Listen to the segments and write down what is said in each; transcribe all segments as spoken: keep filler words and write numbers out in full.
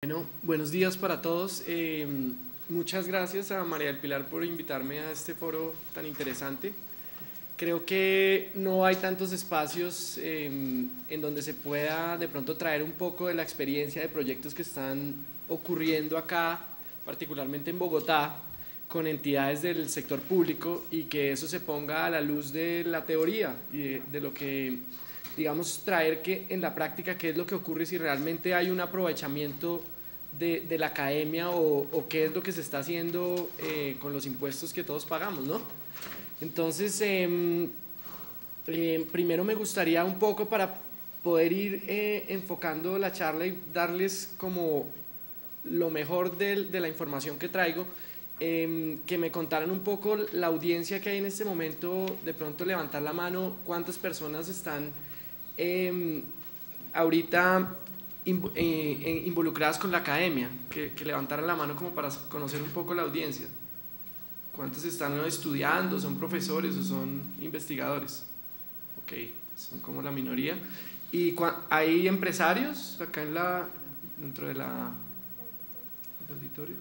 Bueno, buenos días para todos. Eh, muchas gracias a María del Pilar por invitarme a este foro tan interesante. Creo que no hay tantos espacios eh, en donde se pueda de pronto traer un poco de la experiencia de proyectos que están ocurriendo acá, particularmente en Bogotá, con entidades del sector público, y que eso se ponga a la luz de la teoría y de, de lo que, digamos, traer que en la práctica qué es lo que ocurre, si realmente hay un aprovechamiento de, de la academia o, o qué es lo que se está haciendo eh, con los impuestos que todos pagamos, ¿no? Entonces, eh, eh, primero me gustaría un poco, para poder ir eh, enfocando la charla y darles como lo mejor de, de la información que traigo, eh, que me contaran un poco la audiencia que hay en este momento, de pronto levantar la mano, cuántas personas están eh, ahorita involucradas con la academia, que, que levantaran la mano como para conocer un poco la audiencia. ¿Cuántos están estudiando? ¿Son profesores o son investigadores? Ok, son como la minoría. ¿Y hay empresarios acá en la, dentro de la, del auditorio?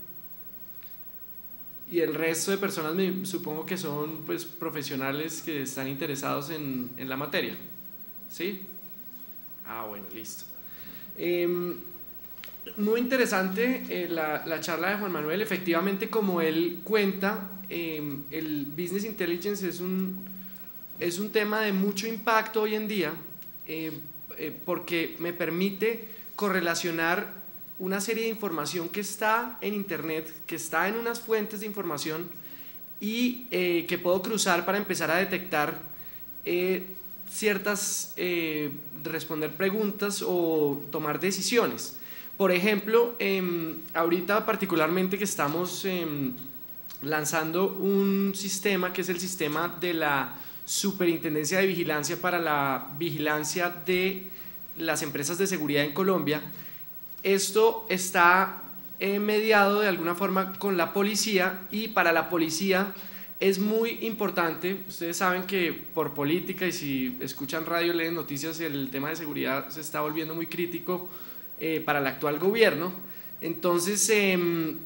Y el resto de personas me, supongo que son pues profesionales que están interesados en, en la materia. ¿Sí? Ah, bueno, listo. Eh, muy interesante eh, la, la charla de Juan Manuel. Efectivamente, como él cuenta, eh, el Business Intelligence es un, es un tema de mucho impacto hoy en día, eh, eh, porque me permite correlacionar una serie de información que está en internet, que está en unas fuentes de información, y eh, que puedo cruzar para empezar a detectar eh, ciertas, eh, responder preguntas o tomar decisiones. Por ejemplo, eh, ahorita particularmente que estamos eh, lanzando un sistema que es el sistema de la Superintendencia de Vigilancia para la vigilancia de las empresas de seguridad en Colombia. Esto está eh, mediado de alguna forma con la policía, y para la policía es muy importante. Ustedes saben que por política, y si escuchan radio, leen noticias, el tema de seguridad se está volviendo muy crítico eh, para el actual gobierno. Entonces eh,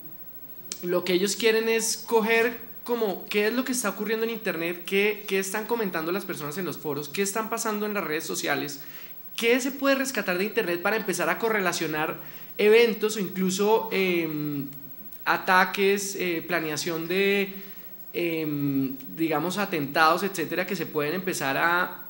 lo que ellos quieren es coger como qué es lo que está ocurriendo en internet, qué, qué están comentando las personas en los foros, qué están pasando en las redes sociales, qué se puede rescatar de internet para empezar a correlacionar eventos o incluso eh, ataques, eh, planeación de Eh, digamos atentados, etcétera, que se pueden empezar a,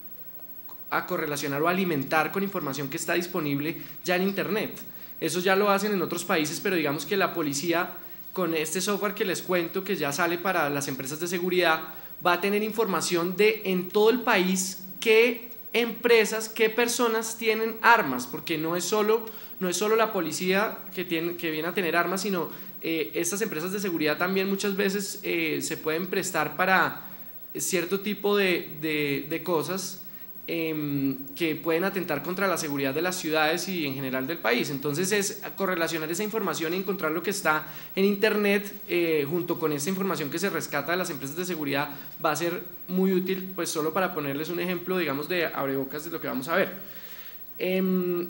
a correlacionar o alimentar con información que está disponible ya en internet. Eso ya lo hacen en otros países, pero digamos que la policía, con este software que les cuento, que ya sale para las empresas de seguridad, va a tener información de en todo el país qué empresas, qué personas tienen armas, porque no es solo, no es solo la policía que, tiene, que viene a tener armas, sino Eh, estas empresas de seguridad también muchas veces eh, se pueden prestar para cierto tipo de, de, de cosas eh, que pueden atentar contra la seguridad de las ciudades y en general del país. Entonces es correlacionar esa información y encontrar lo que está en internet eh, junto con esta información que se rescata de las empresas de seguridad va a ser muy útil, pues solo para ponerles un ejemplo, digamos, de abrebocas de lo que vamos a ver. Eh,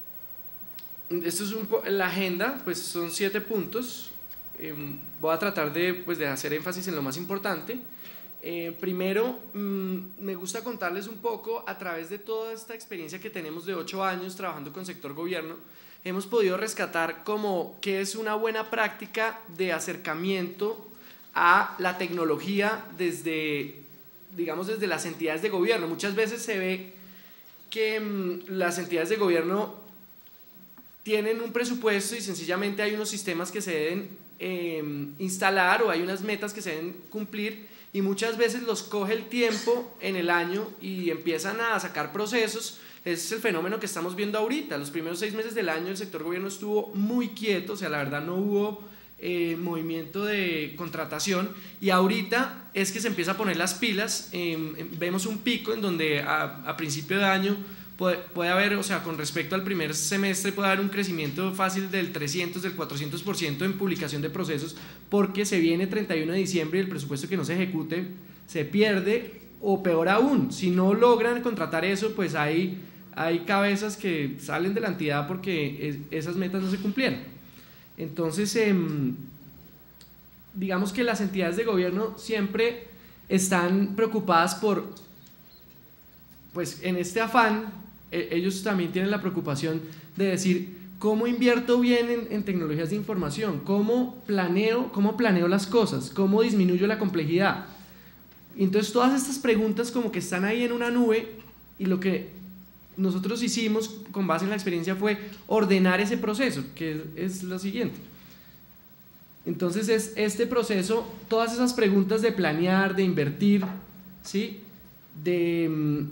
Esto es un po la agenda, pues son siete puntos. Eh, voy a tratar de, pues, de hacer énfasis en lo más importante. Eh, primero, mmm, me gusta contarles un poco, a través de toda esta experiencia que tenemos de ocho años trabajando con sector gobierno, hemos podido rescatar como qué es una buena práctica de acercamiento a la tecnología desde, digamos, desde las entidades de gobierno. Muchas veces se ve que mmm, las entidades de gobierno tienen un presupuesto y sencillamente hay unos sistemas que se deben eh, instalar, o hay unas metas que se deben cumplir, y muchas veces los coge el tiempo en el año y empiezan a sacar procesos. Ese es el fenómeno que estamos viendo ahorita. Los primeros seis meses del año el sector gobierno estuvo muy quieto, o sea, la verdad no hubo eh, movimiento de contratación, y ahorita es que se empieza a poner las pilas. Eh, vemos un pico en donde a, a principio de año Puede, puede haber, o sea, con respecto al primer semestre puede haber un crecimiento fácil del trescientos, del cuatrocientos por ciento en publicación de procesos, porque se viene treinta y uno de diciembre y el presupuesto que no se ejecute se pierde, o peor aún, si no logran contratar eso, pues hay hay cabezas que salen de la entidad porque es, esas metas no se cumplieron. Entonces, eh, digamos que las entidades de gobierno siempre están preocupadas por, pues en este afán, eh, ellos también tienen la preocupación de decir, ¿cómo invierto bien en, en tecnologías de información? ¿Cómo planeo, cómo planeo las cosas? ¿Cómo disminuyo la complejidad? Entonces todas estas preguntas como que están ahí en una nube, y lo que nosotros hicimos con base en la experiencia fue ordenar ese proceso, que es, es lo siguiente. Entonces es este proceso, todas esas preguntas de planear, de invertir, ¿sí? de,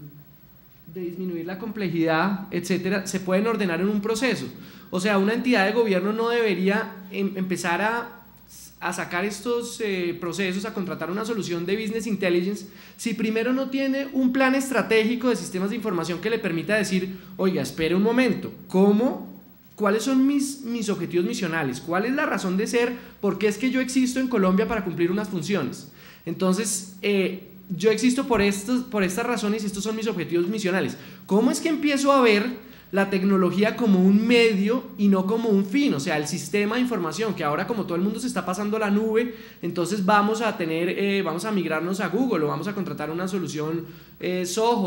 de disminuir la complejidad, etcétera, se pueden ordenar en un proceso. O sea, una entidad de gobierno no debería em, empezar a a sacar estos eh, procesos, a contratar una solución de Business Intelligence, si primero no tiene un plan estratégico de sistemas de información que le permita decir, oiga, espere un momento, ¿cómo? ¿Cuáles son mis, mis objetivos misionales? ¿Cuál es la razón de ser? ¿Por qué es que yo existo en Colombia para cumplir unas funciones? Entonces, eh, yo existo por, estos, por estas razones y estos son mis objetivos misionales. ¿Cómo es que empiezo a ver la tecnología como un medio y no como un fin? O sea, el sistema de información, que ahora como todo el mundo se está pasando a la nube, entonces vamos a tener, eh, vamos a migrarnos a Google o vamos a contratar una solución eh, Soho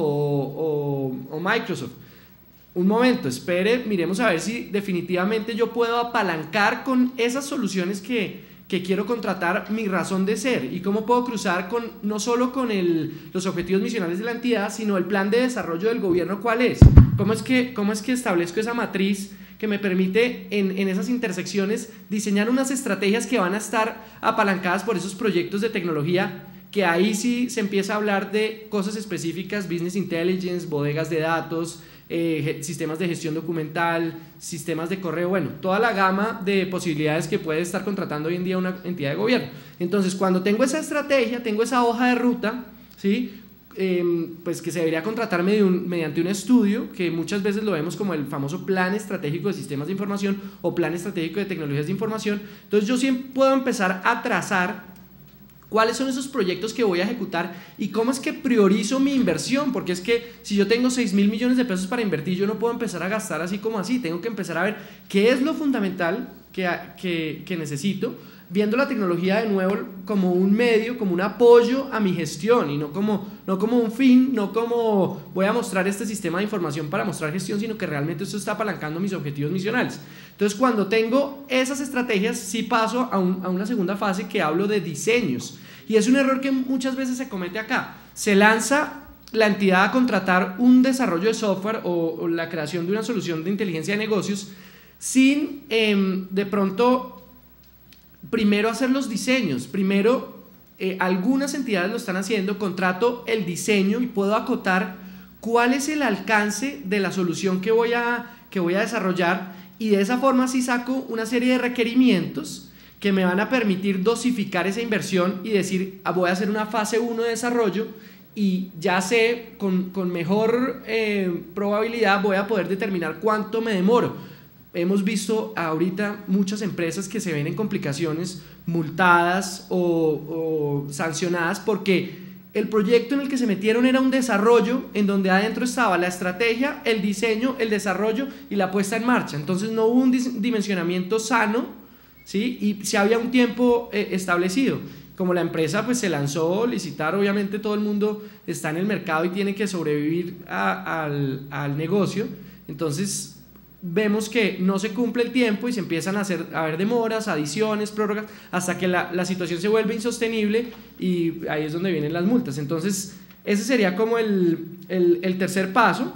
o, o, o Microsoft. Un momento, espere, miremos a ver si definitivamente yo puedo apalancar con esas soluciones que, que quiero contratar mi razón de ser, y cómo puedo cruzar con, no solo con el, los objetivos misionales de la entidad, sino el plan de desarrollo del gobierno, ¿cuál es? ¿Cómo es que, cómo es que establezco esa matriz que me permite en, en esas intersecciones diseñar unas estrategias que van a estar apalancadas por esos proyectos de tecnología, que ahí sí se empieza a hablar de cosas específicas, Business Intelligence, bodegas de datos, eh, sistemas de gestión documental, sistemas de correo, bueno, toda la gama de posibilidades que puede estar contratando hoy en día una entidad de gobierno. Entonces, cuando tengo esa estrategia, tengo esa hoja de ruta, ¿sí? Eh, pues que se debería contratar mediante un, mediante un estudio, que muchas veces lo vemos como el famoso plan estratégico de sistemas de información o plan estratégico de tecnologías de información. Entonces yo siempre puedo empezar a trazar cuáles son esos proyectos que voy a ejecutar y cómo es que priorizo mi inversión, porque es que si yo tengo seis mil millones de pesos para invertir, yo no puedo empezar a gastar así como así, tengo que empezar a ver qué es lo fundamental que, que, que necesito, viendo la tecnología de nuevo como un medio, como un apoyo a mi gestión y no como, no como un fin, no como voy a mostrar este sistema de información para mostrar gestión, sino que realmente esto está apalancando mis objetivos misionales. Entonces, cuando tengo esas estrategias, sí paso a, un, a una segunda fase que hablo de diseños, y es un error que muchas veces se comete acá. Se lanza la entidad a contratar un desarrollo de software o, o la creación de una solución de inteligencia de negocios sin eh, de pronto primero hacer los diseños. Primero, eh, algunas entidades lo están haciendo, contrato el diseño y puedo acotar cuál es el alcance de la solución que voy a, que voy a desarrollar, y de esa forma sí saco una serie de requerimientos que me van a permitir dosificar esa inversión y decir, ah, voy a hacer una fase uno de desarrollo y ya sé, con, con mejor eh, probabilidad voy a poder determinar cuánto me demoro. Hemos visto ahorita muchas empresas que se ven en complicaciones, multadas o, o sancionadas porque el proyecto en el que se metieron era un desarrollo en donde adentro estaba la estrategia, el diseño, el desarrollo y la puesta en marcha. Entonces no hubo un dimensionamiento sano, ¿sí? Y si había un tiempo eh, establecido. Como la empresa pues se lanzó a licitar, obviamente todo el mundo está en el mercado y tiene que sobrevivir a, al, al negocio. Entonces vemos que no se cumple el tiempo y se empiezan a, hacer, a ver demoras, adiciones, prórrogas, hasta que la, la situación se vuelve insostenible y ahí es donde vienen las multas. Entonces ese sería como el, el, el tercer paso.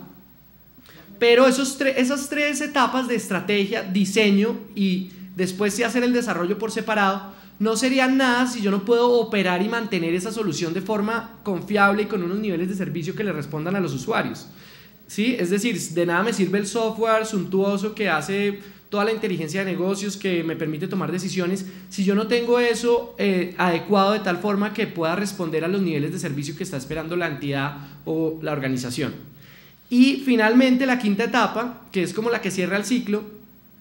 Pero esos tre esas tres etapas de estrategia, diseño y después de hacer el desarrollo por separado, no serían nada si yo no puedo operar y mantener esa solución de forma confiable y con unos niveles de servicio que le respondan a los usuarios, ¿sí? Es decir, de nada me sirve el software suntuoso que hace toda la inteligencia de negocios, que me permite tomar decisiones, si yo no tengo eso eh, adecuado de tal forma que pueda responder a los niveles de servicio que está esperando la entidad o la organización. Y finalmente la quinta etapa, que es como la que cierra el ciclo,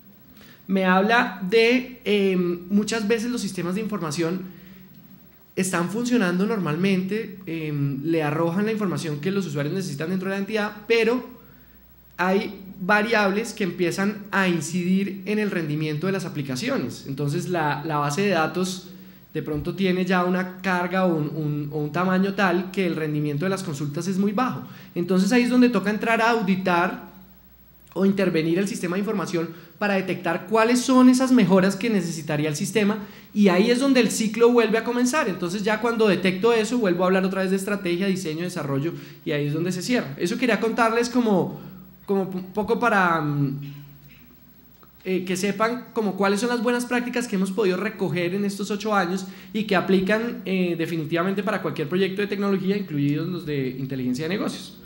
me habla de eh, muchas veces los sistemas de información están funcionando normalmente, eh, le arrojan la información que los usuarios necesitan dentro de la entidad, pero hay variables que empiezan a incidir en el rendimiento de las aplicaciones. Entonces la, la base de datos de pronto tiene ya una carga o un, un, o un tamaño tal que el rendimiento de las consultas es muy bajo. Entonces ahí es donde toca entrar a auditar o intervenir el sistema de información para detectar cuáles son esas mejoras que necesitaría el sistema, y ahí es donde el ciclo vuelve a comenzar. Entonces ya cuando detecto eso vuelvo a hablar otra vez de estrategia, diseño, desarrollo, y ahí es donde se cierra. Eso quería contarles como, como un poco para eh, que sepan como cuáles son las buenas prácticas que hemos podido recoger en estos ocho años y que aplican eh, definitivamente para cualquier proyecto de tecnología, incluidos los de inteligencia de negocios.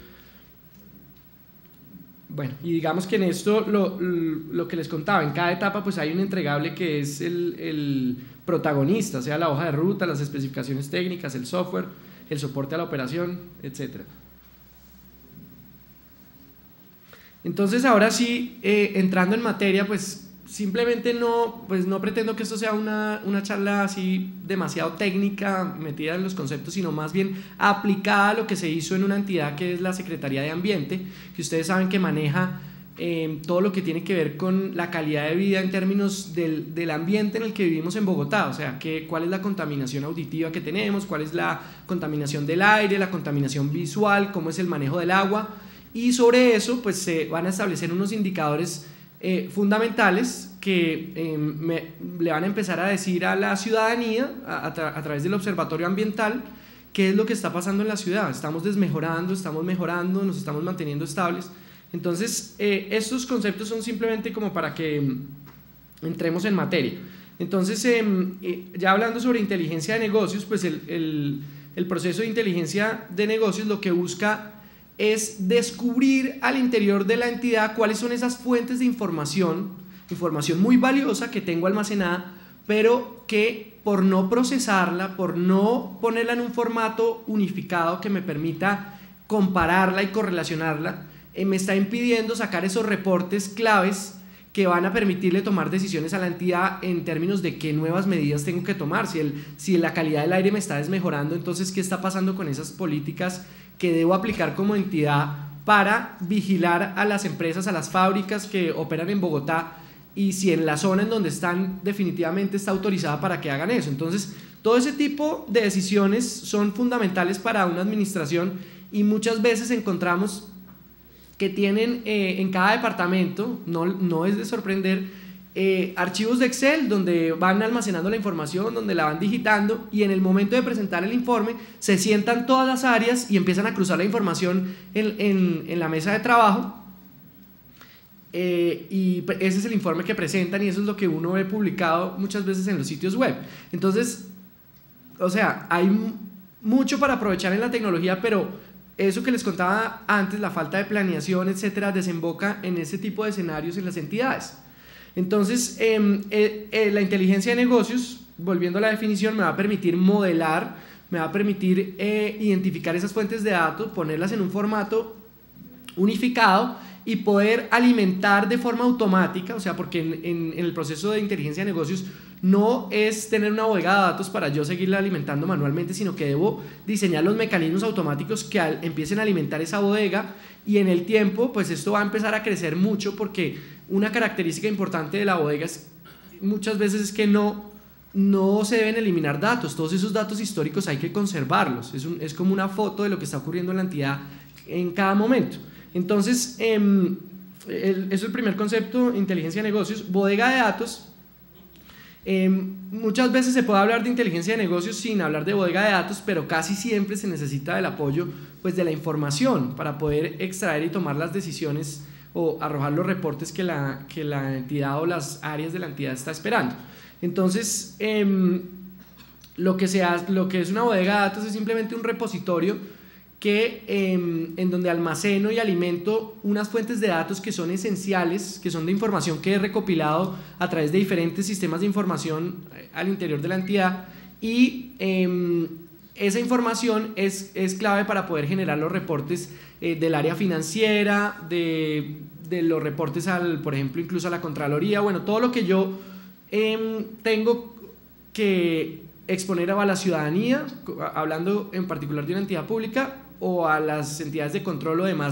Bueno, y digamos que en esto lo, lo que les contaba, en cada etapa pues hay un entregable que es el, el protagonista, o sea, la hoja de ruta, las especificaciones técnicas, el software, el soporte a la operación, etcétera. Entonces ahora sí, eh, entrando en materia, pues simplemente no, pues no pretendo que esto sea una, una charla así demasiado técnica, metida en los conceptos, sino más bien aplicada a lo que se hizo en una entidad que es la Secretaría de Ambiente, que ustedes saben que maneja eh, todo lo que tiene que ver con la calidad de vida en términos del, del ambiente en el que vivimos en Bogotá, o sea, que, cuál es la contaminación auditiva que tenemos, cuál es la contaminación del aire, la contaminación visual, cómo es el manejo del agua, y sobre eso pues se van a establecer unos indicadores Eh, fundamentales que eh, me, le van a empezar a decir a la ciudadanía a, a, tra a través del observatorio ambiental qué es lo que está pasando en la ciudad. Estamos desmejorando, estamos mejorando, nos estamos manteniendo estables. Entonces eh, estos conceptos son simplemente como para que eh, entremos en materia. Entonces eh, eh, ya hablando sobre inteligencia de negocios, pues el, el, el proceso de inteligencia de negocios lo que busca es descubrir al interior de la entidad cuáles son esas fuentes de información, información muy valiosa que tengo almacenada, pero que por no procesarla, por no ponerla en un formato unificado que me permita compararla y correlacionarla, eh, me está impidiendo sacar esos reportes claves que van a permitirle tomar decisiones a la entidad en términos de qué nuevas medidas tengo que tomar. Si, el, si la calidad del aire me está desmejorando, entonces ¿qué está pasando con esas políticas que debo aplicar como entidad para vigilar a las empresas, a las fábricas que operan en Bogotá, y si en la zona en donde están definitivamente está autorizada para que hagan eso? Entonces todo ese tipo de decisiones son fundamentales para una administración, y muchas veces encontramos que tienen eh, en cada departamento, no, no es de sorprender, eh, archivos de Excel donde van almacenando la información, donde la van digitando, y en el momento de presentar el informe se sientan todas las áreas y empiezan a cruzar la información en, en, en la mesa de trabajo, eh, y ese es el informe que presentan, y eso es lo que uno ve publicado muchas veces en los sitios web. Entonces, o sea, hay mucho para aprovechar en la tecnología, pero eso que les contaba antes, la falta de planeación, etcétera, desemboca en ese tipo de escenarios en las entidades. Entonces, eh, eh, eh, la inteligencia de negocios, volviendo a la definición, me va a permitir modelar, me va a permitir eh, identificar esas fuentes de datos, ponerlas en un formato unificado y poder alimentar de forma automática, o sea, porque en, en, en el proceso de inteligencia de negocios no es tener una bodega de datos para yo seguirla alimentando manualmente, sino que debo diseñar los mecanismos automáticos que al, empiecen a alimentar esa bodega, y en el tiempo pues esto va a empezar a crecer mucho, porque una característica importante de la bodega es, muchas veces es que no, no se deben eliminar datos. Todos esos datos históricos hay que conservarlos, es, un, es como una foto de lo que está ocurriendo en la entidad en cada momento. Entonces eh, el, eso es el primer concepto, inteligencia de negocios. Bodega de datos. Eh, muchas veces se puede hablar de inteligencia de negocios sin hablar de bodega de datos, pero casi siempre se necesita del apoyo pues, de la información para poder extraer y tomar las decisiones o arrojar los reportes que la, que la entidad o las áreas de la entidad está esperando. Entonces eh, lo, que se hace, lo que es una bodega de datos es simplemente un repositorio que, eh, en donde almaceno y alimento unas fuentes de datos que son esenciales, que son de información que he recopilado a través de diferentes sistemas de información al interior de la entidad, y eh, esa información es, es clave para poder generar los reportes eh, del área financiera, de, de los reportes, al, por ejemplo, incluso a la Contraloría, bueno, todo lo que yo eh, tengo que exponer a la ciudadanía, hablando en particular de una entidad pública, o a las entidades de control o demás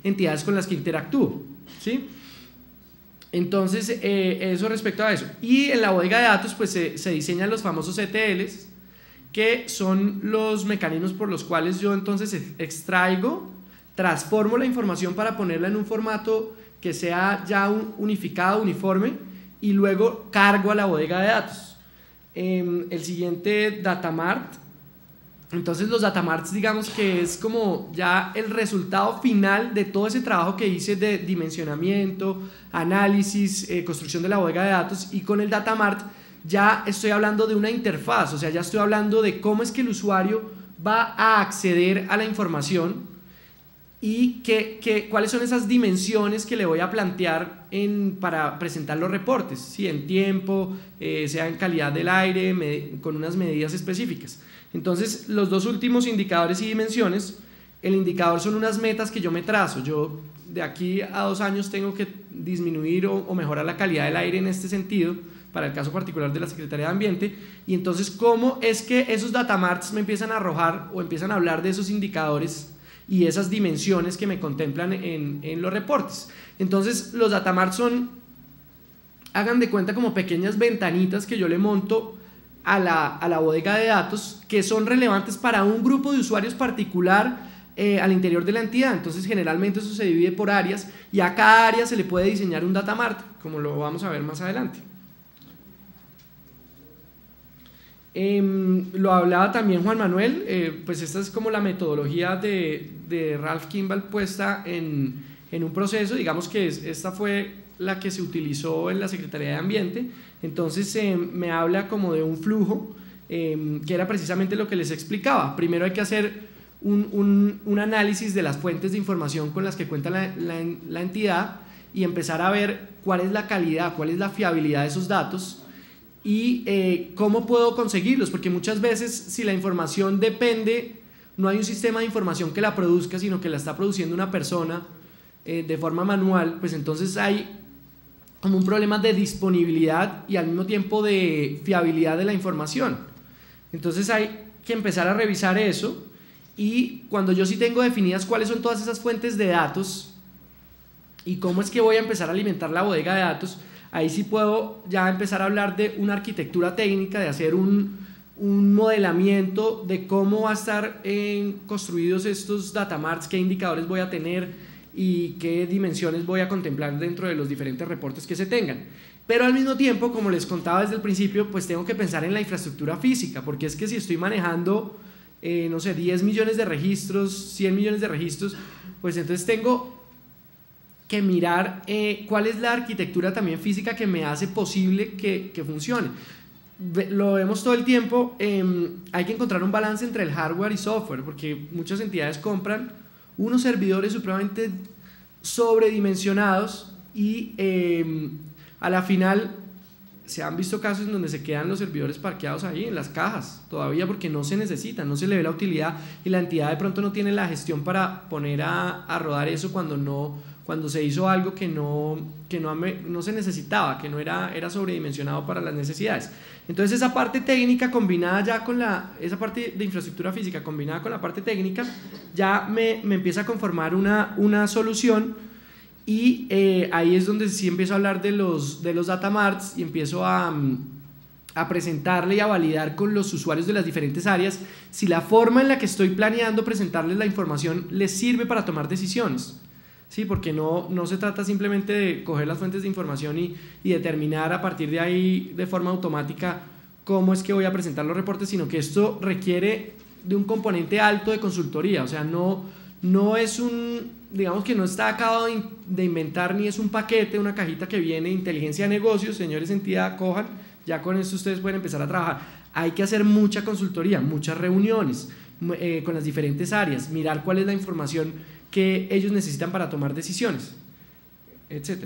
entidades con las que interactúo, ¿sí? Entonces, eh, eso respecto a eso. Y en la bodega de datos, pues se, se diseñan los famosos E T Ls, que son los mecanismos por los cuales yo entonces extraigo, transformo la información para ponerla en un formato que sea ya un unificado, uniforme, y luego cargo a la bodega de datos. Eh, el siguiente, Datamart. Entonces los Datamarts, digamos que es como ya el resultado final de todo ese trabajo que hice de dimensionamiento, análisis, eh, construcción de la bodega de datos, y con el Datamart ya estoy hablando de una interfaz, o sea, ya estoy hablando de cómo es que el usuario va a acceder a la información y que, que, cuáles son esas dimensiones que le voy a plantear en, para presentar los reportes, ¿sí? En tiempo, eh, sea en calidad del aire, med, con unas medidas específicas. Entonces, los dos últimos indicadores y dimensiones, el indicador son unas metas que yo me trazo. Yo de aquí a dos años tengo que disminuir o, o mejorar la calidad del aire en este sentido, para el caso particular de la Secretaría de Ambiente, y entonces cómo es que esos datamarts me empiezan a arrojar o empiezan a hablar de esos indicadores y esas dimensiones que me contemplan en, en los reportes. Entonces los datamarts son, hagan de cuenta, como pequeñas ventanitas que yo le monto a la, a la bodega de datos, que son relevantes para un grupo de usuarios particular eh, al interior de la entidad. Entonces generalmente eso se divide por áreas y a cada área se le puede diseñar un datamart, como lo vamos a ver más adelante. Eh, lo hablaba también Juan Manuel, eh, pues esta es como la metodología de, de Ralph Kimball puesta en, en un proceso. Digamos que es, esta fue la que se utilizó en la Secretaría de Ambiente. Entonces eh, me habla como de un flujo, eh, que era precisamente lo que les explicaba. Primero hay que hacer un, un, un análisis de las fuentes de información con las que cuenta la, la, la entidad y empezar a ver cuál es la calidad, cuál es la fiabilidad de esos datos y eh, cómo puedo conseguirlos, porque muchas veces si la información depende, no hay un sistema de información que la produzca, sino que la está produciendo una persona eh, de forma manual, pues entonces hay como un problema de disponibilidad y al mismo tiempo de fiabilidad de la información. Entonces hay que empezar a revisar eso, y cuando yo sí tengo definidas cuáles son todas esas fuentes de datos y cómo es que voy a empezar a alimentar la bodega de datos, ahí sí puedo ya empezar a hablar de una arquitectura técnica, de hacer un, un modelamiento de cómo va a estar eh, construidos estos datamarts, qué indicadores voy a tener y qué dimensiones voy a contemplar dentro de los diferentes reportes que se tengan. Pero al mismo tiempo, como les contaba desde el principio, pues tengo que pensar en la infraestructura física, porque es que si estoy manejando, eh, no sé, diez millones de registros, cien millones de registros, pues entonces tengo que mirar eh, cuál es la arquitectura también física que me hace posible que, que funcione. Lo vemos todo el tiempo, eh, hay que encontrar un balance entre el hardware y software, porque muchas entidades compran unos servidores supremamente sobredimensionados y eh, a la final se han visto casos en donde se quedan los servidores parqueados ahí en las cajas todavía porque no se necesitan, no se le ve la utilidad, y la entidad de pronto no tiene la gestión para poner a, a rodar eso cuando no cuando se hizo algo que no, que no, no se necesitaba, que no era, era sobredimensionado para las necesidades. Entonces esa parte técnica combinada ya con la, esa parte de infraestructura física combinada con la parte técnica, ya me, me empieza a conformar una, una solución, y eh, ahí es donde sí empiezo a hablar de los, de los datamarts y empiezo a, a presentarle y a validar con los usuarios de las diferentes áreas si la forma en la que estoy planeando presentarles la información les sirve para tomar decisiones. Sí, porque no, no se trata simplemente de coger las fuentes de información y, y determinar a partir de ahí de forma automática cómo es que voy a presentar los reportes, sino que esto requiere de un componente alto de consultoría. O sea, no, no es un, digamos que no está acabado de, de inventar, ni es un paquete, una cajita que viene inteligencia de negocios, señores entidad, cojan, ya con esto ustedes pueden empezar a trabajar. Hay que hacer mucha consultoría, muchas reuniones eh, con las diferentes áreas, mirar cuál es la información que ellos necesitan para tomar decisiones, etcétera.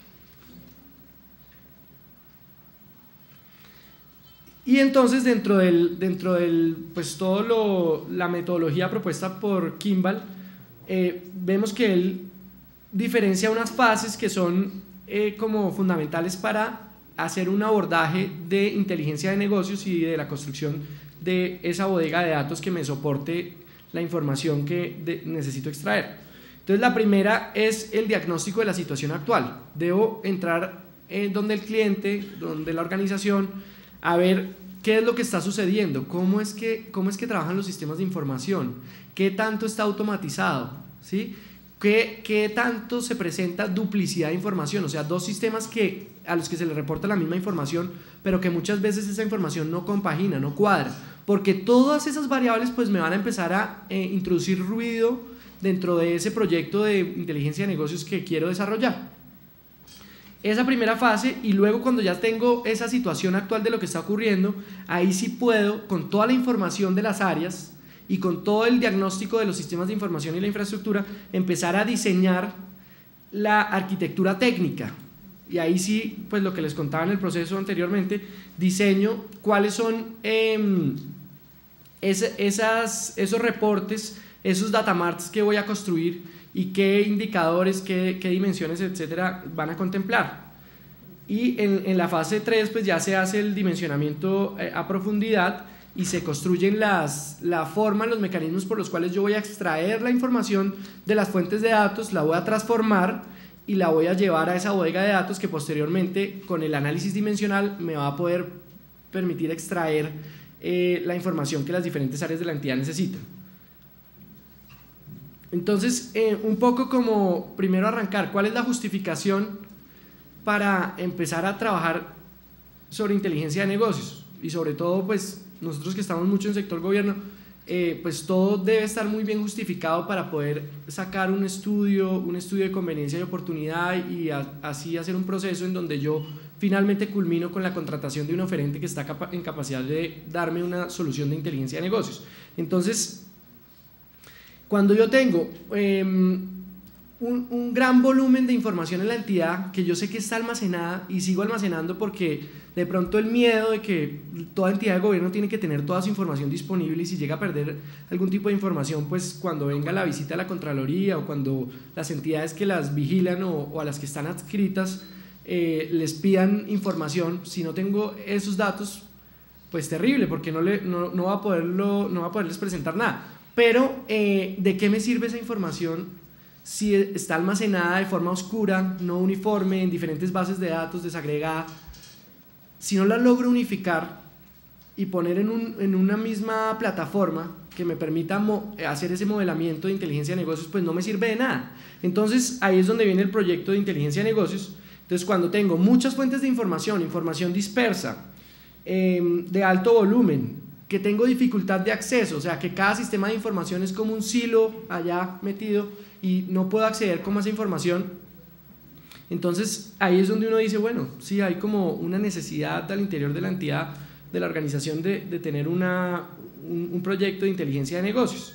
Y entonces dentro del, dentro del pues todo lo, la metodología propuesta por Kimball, eh, vemos que él diferencia unas fases que son eh, como fundamentales para hacer un abordaje de inteligencia de negocios y de la construcción de esa bodega de datos que me soporte la información que de, necesito extraer. Entonces la primera es el diagnóstico de la situación actual. Debo entrar eh, donde el cliente, donde la organización, a ver qué es lo que está sucediendo, cómo es que, cómo es que trabajan los sistemas de información, qué tanto está automatizado, ¿sí? ¿Qué, qué tanto se presenta duplicidad de información? O sea, dos sistemas que, a los que se les reporta la misma información, pero que muchas veces esa información no compagina, no cuadra, porque todas esas variables pues me van a empezar a eh, introducir ruido dentro de ese proyecto de inteligencia de negocios que quiero desarrollar. Esa primera fase, y luego cuando ya tengo esa situación actual de lo que está ocurriendo, ahí sí puedo, con toda la información de las áreas y con todo el diagnóstico de los sistemas de información y la infraestructura, empezar a diseñar la arquitectura técnica. Y ahí sí, pues lo que les contaba en el proceso anteriormente, diseño cuáles son eh, ese, esas, esos reportes, esos datamarts que voy a construir y qué indicadores, qué, qué dimensiones, etcétera, van a contemplar. Y en, en la fase tres pues ya se hace el dimensionamiento eh, a profundidad y se construyen las, la forma, los mecanismos por los cuales yo voy a extraer la información de las fuentes de datos, la voy a transformar y la voy a llevar a esa bodega de datos que posteriormente con el análisis dimensional me va a poder permitir extraer eh, la información que las diferentes áreas de la entidad necesitan. Entonces, eh, un poco como primero arrancar, ¿cuál es la justificación para empezar a trabajar sobre inteligencia de negocios? Y sobre todo, pues, nosotros que estamos mucho en sector gobierno, eh, pues todo debe estar muy bien justificado para poder sacar un estudio, un estudio de conveniencia y oportunidad y a, así hacer un proceso en donde yo finalmente culmino con la contratación de un oferente que está capa- en capacidad de darme una solución de inteligencia de negocios. Entonces, cuando yo tengo eh, un, un gran volumen de información en la entidad que yo sé que está almacenada y sigo almacenando porque de pronto el miedo de que toda entidad de gobierno tiene que tener toda su información disponible y si llega a perder algún tipo de información, pues cuando venga la visita a la Contraloría o cuando las entidades que las vigilan o, o a las que están adscritas eh, les pidan información, si no tengo esos datos, pues terrible, porque no, le, no, no, va a poderlo, no va a poderles presentar nada. Pero, eh, ¿de qué me sirve esa información si está almacenada de forma oscura, no uniforme, en diferentes bases de datos, desagregada? Si no la logro unificar y poner en, un, en una misma plataforma que me permita mo- hacer ese modelamiento de inteligencia de negocios, pues no me sirve de nada. Entonces, ahí es donde viene el proyecto de inteligencia de negocios. Entonces, cuando tengo muchas fuentes de información, información dispersa, eh, de alto volumen, que tengo dificultad de acceso, o sea que cada sistema de información es como un silo allá metido y no puedo acceder como a esa información, entonces ahí es donde uno dice, bueno, sí hay como una necesidad al interior de la entidad, de la organización de, de tener una, un, un proyecto de inteligencia de negocios.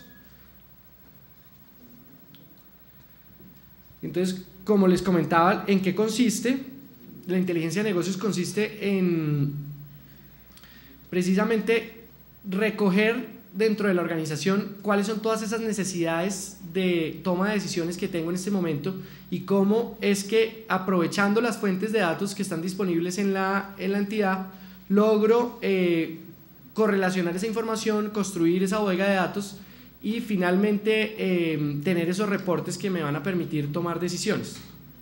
Entonces, como les comentaba, ¿en qué consiste? La inteligencia de negocios consiste en precisamente recoger dentro de la organización cuáles son todas esas necesidades de toma de decisiones que tengo en este momento y cómo es que aprovechando las fuentes de datos que están disponibles en la, en la entidad logro eh, correlacionar esa información, construir esa bodega de datos y finalmente eh, tener esos reportes que me van a permitir tomar decisiones.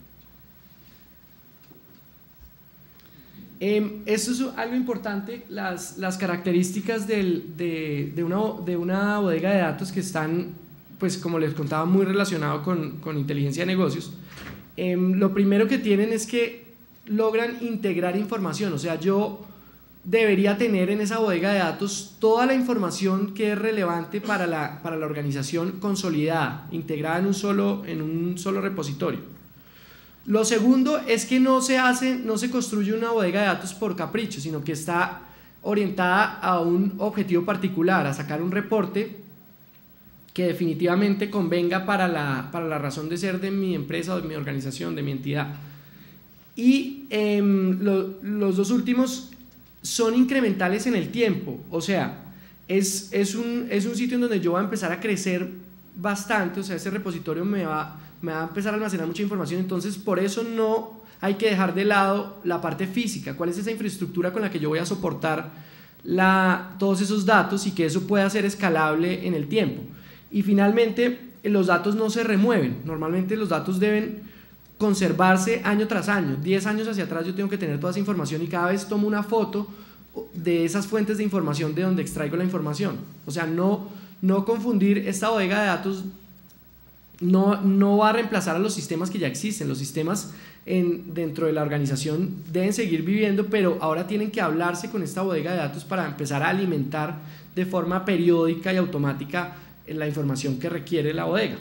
Eh, esto es algo importante, las, las características del, de, de, una, de una bodega de datos que están, pues como les contaba, muy relacionado con, con inteligencia de negocios. Eh, lo primero que tienen es que logran integrar información, o sea, yo debería tener en esa bodega de datos toda la información que es relevante para la, para la organización consolidada, integrada en un solo, en un solo repositorio. Lo segundo es que no se hace, no se construye una bodega de datos por capricho, sino que está orientada a un objetivo particular, a sacar un reporte que definitivamente convenga para la, para la razón de ser de mi empresa o de mi organización, de mi entidad. Y eh, lo, los dos últimos son incrementales en el tiempo, o sea, es, es, un, es un sitio en donde yo voy a empezar a crecer bastante, o sea, ese repositorio me va, me va a empezar a almacenar mucha información, entonces por eso no hay que dejar de lado la parte física, cuál es esa infraestructura con la que yo voy a soportar la, todos esos datos y que eso pueda ser escalable en el tiempo. Y finalmente, los datos no se remueven. Normalmente los datos deben conservarse año tras año. diez años hacia atrás yo tengo que tener toda esa información y cada vez tomo una foto de esas fuentes de información de donde extraigo la información. O sea, no, no confundir esta bodega de datos. No, no va a reemplazar a los sistemas que ya existen. Los sistemas en, dentro de la organización deben seguir viviendo, pero ahora tienen que hablarse con esta bodega de datos para empezar a alimentar de forma periódica y automática la información que requiere la bodega.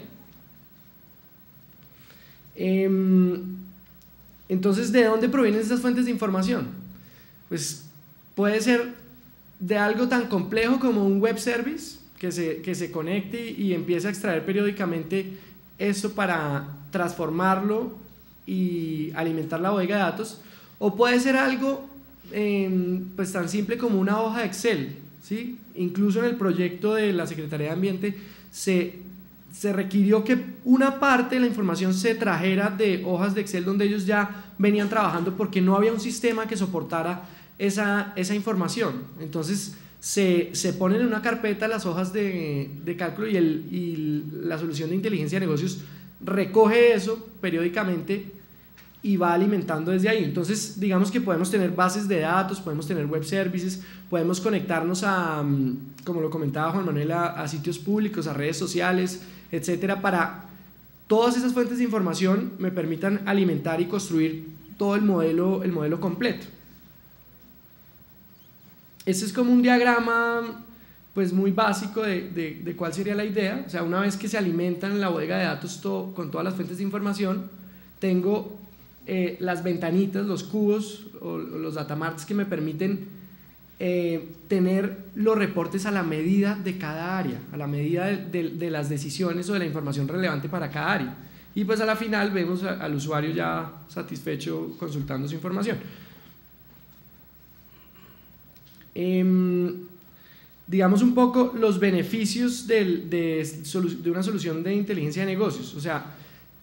Entonces, ¿de dónde provienen estas fuentes de información? Pues puede ser de algo tan complejo como un web service que se, que se conecte y empiece a extraer periódicamente eso para transformarlo y alimentar la bodega de datos, o puede ser algo eh, pues tan simple como una hoja de Excel, ¿sí? Incluso en el proyecto de la Secretaría de Ambiente se, se requirió que una parte de la información se trajera de hojas de Excel donde ellos ya venían trabajando porque no había un sistema que soportara esa, esa información. Entonces Se, se ponen en una carpeta las hojas de, de cálculo y, el, y la solución de inteligencia de negocios recoge eso periódicamente y va alimentando desde ahí. Entonces digamos que podemos tener bases de datos, podemos tener web services, podemos conectarnos a, como lo comentaba Juan Manuel, a, a sitios públicos, a redes sociales, etcétera, para todas esas fuentes de información me permitan alimentar y construir todo el modelo, el modelo completo. Este es como un diagrama pues muy básico de, de, de cuál sería la idea. O sea, una vez que se alimentan en la bodega de datos todo, con todas las fuentes de información, tengo eh, las ventanitas, los cubos o, o los datamarts que me permiten eh, tener los reportes a la medida de cada área, a la medida de, de, de las decisiones o de la información relevante para cada área. Y pues a la final vemos a, al usuario ya satisfecho consultando su información. Eh, digamos un poco los beneficios del, de, de una solución de inteligencia de negocios. O sea,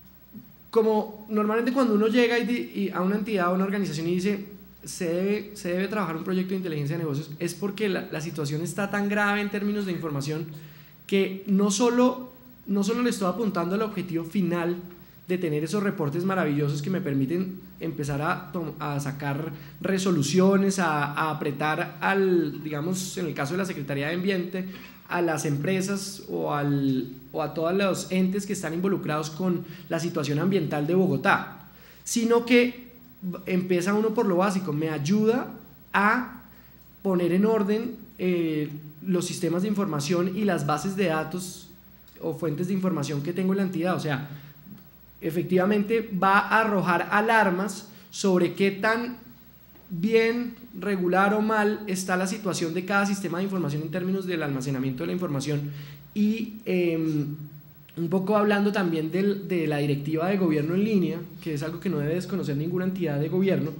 como normalmente cuando uno llega y, y a una entidad o una organización y dice se debe, se debe trabajar un proyecto de inteligencia de negocios, es porque la, la situación está tan grave en términos de información que no solo, no solo le estoy apuntando al objetivo final de tener esos reportes maravillosos que me permiten empezar a, a sacar resoluciones, a, a apretar al, digamos, en el caso de la Secretaría de Ambiente, a las empresas o, al, o a todos los entes que están involucrados con la situación ambiental de Bogotá, sino que empieza uno por lo básico, me ayuda a poner en orden eh, los sistemas de información y las bases de datos o fuentes de información que tengo en la entidad. O sea, efectivamente va a arrojar alarmas sobre qué tan bien, regular o mal está la situación de cada sistema de información en términos del almacenamiento de la información y eh, un poco hablando también del, de la directiva de gobierno en línea, que es algo que no debe desconocer ninguna entidad de gobierno.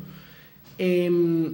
eh,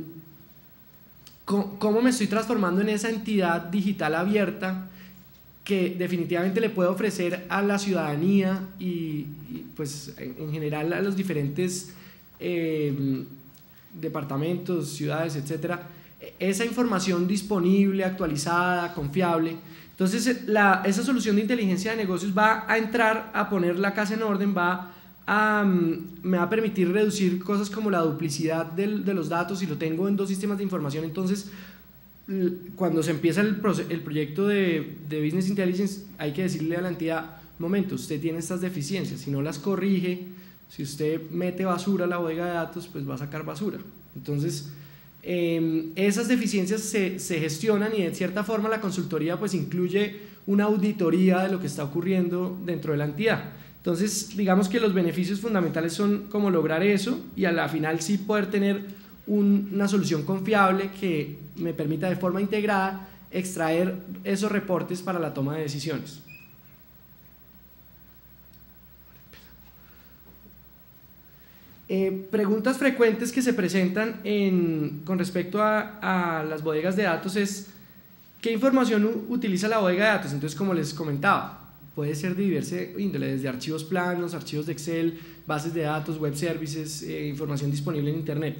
¿Cómo me estoy transformando en esa entidad digital abierta que definitivamente le puede ofrecer a la ciudadanía y, y pues en general a los diferentes eh, departamentos, ciudades, etcétera, esa información disponible, actualizada, confiable? Entonces la, esa solución de inteligencia de negocios va a entrar a poner la casa en orden, va a, me va a permitir reducir cosas como la duplicidad del, de los datos. Si lo tengo en dos sistemas de información, entonces cuando se empieza el, el proyecto de, de Business Intelligence hay que decirle a la entidad, momento, usted tiene estas deficiencias, si no las corrige, si usted mete basura a la bodega de datos, pues va a sacar basura. Entonces eh, esas deficiencias se, se gestionan y de cierta forma la consultoría pues incluye una auditoría de lo que está ocurriendo dentro de la entidad. Entonces digamos que los beneficios fundamentales son como lograr eso y a la final sí poder tener un, una solución confiable que me permita de forma integrada extraer esos reportes para la toma de decisiones. Eh, preguntas frecuentes que se presentan en, con respecto a, a las bodegas de datos es ¿qué información utiliza la bodega de datos? Entonces, como les comentaba, puede ser de diversa índole, desde archivos planos, archivos de Excel, bases de datos, web services, eh, información disponible en internet.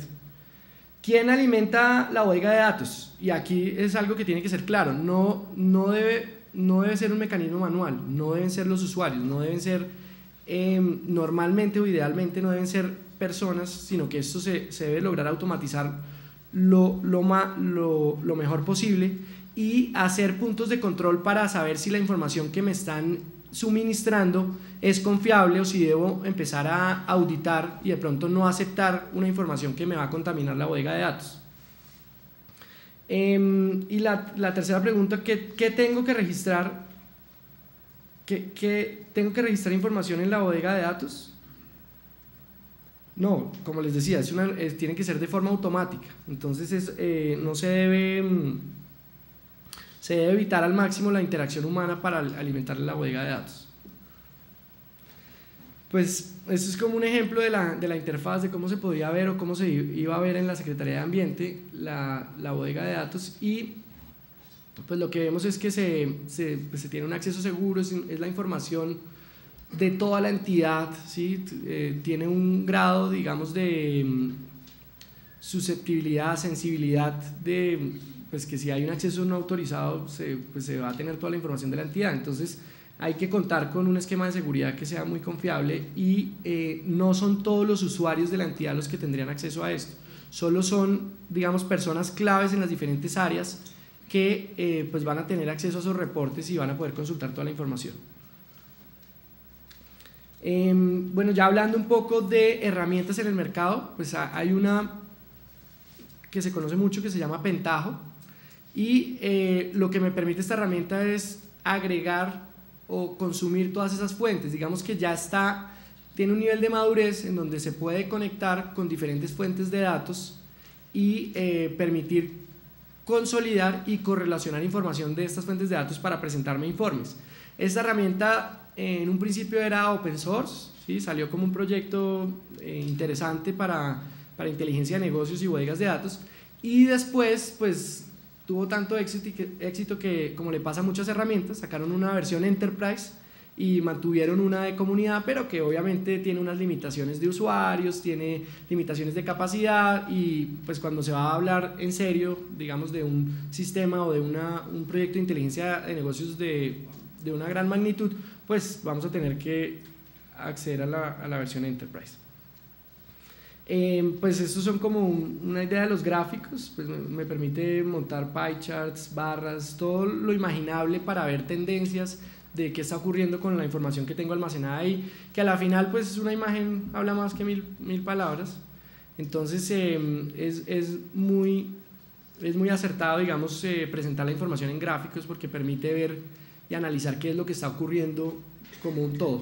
¿Quién alimenta la bodega de datos? Y aquí es algo que tiene que ser claro, no, no debe no debe ser un mecanismo manual, no deben ser los usuarios, no deben ser eh, normalmente o idealmente no deben ser personas, sino que esto se, se debe lograr automatizar lo, lo, ma, lo, lo mejor posible y hacer puntos de control para saber si la información que me están suministrando es confiable o si debo empezar a auditar y de pronto no aceptar una información que me va a contaminar la bodega de datos. Eh, y la, la tercera pregunta, ¿qué, qué tengo que registrar? ¿Qué, ¿Qué tengo que registrar información en la bodega de datos? No, como les decía, es una, es, tiene que ser de forma automática, entonces es, eh, no se debe, se debe evitar al máximo la interacción humana para alimentar la bodega de datos. Pues esto es como un ejemplo de la, de la interfaz, de cómo se podía ver o cómo se iba a ver en la Secretaría de Ambiente la, la bodega de datos, y pues lo que vemos es que se, se, pues se tiene un acceso seguro, es, es la información de toda la entidad, ¿sí? Eh, tiene un grado, digamos, de um, susceptibilidad, sensibilidad, de pues que si hay un acceso no autorizado se, pues se va a tener toda la información de la entidad. Entonces hay que contar con un esquema de seguridad que sea muy confiable y eh, no son todos los usuarios de la entidad los que tendrían acceso a esto, solo son, digamos, personas claves en las diferentes áreas que eh, pues van a tener acceso a esos reportes y van a poder consultar toda la información. Eh, bueno, ya hablando un poco de herramientas en el mercado, pues hay una que se conoce mucho que se llama Pentaho, y eh, lo que me permite esta herramienta es agregar o consumir todas esas fuentes. Digamos que ya está, tiene un nivel de madurez en donde se puede conectar con diferentes fuentes de datos y eh, permitir consolidar y correlacionar información de estas fuentes de datos para presentarme informes. Esta herramienta eh, en un principio era open source, ¿sí? Salió como un proyecto eh, interesante para, para inteligencia de negocios y bodegas de datos, y después pues tuvo tanto éxito, y que, éxito que, como le pasa a muchas herramientas, sacaron una versión Enterprise y mantuvieron una de comunidad, pero que obviamente tiene unas limitaciones de usuarios, tiene limitaciones de capacidad, y pues cuando se va a hablar en serio, digamos, de un sistema o de una, un proyecto de inteligencia de negocios de, de una gran magnitud, pues vamos a tener que acceder a la, a la versión Enterprise. Eh, pues estos son como un, una idea de los gráficos, pues me, me permite montar pie charts, barras, todo lo imaginable para ver tendencias de qué está ocurriendo con la información que tengo almacenada ahí, que a la final pues una imagen habla más que mil, mil palabras. Entonces eh, es, es, muy, es muy acertado, digamos, eh, presentar la información en gráficos, porque permite ver y analizar qué es lo que está ocurriendo como un todo.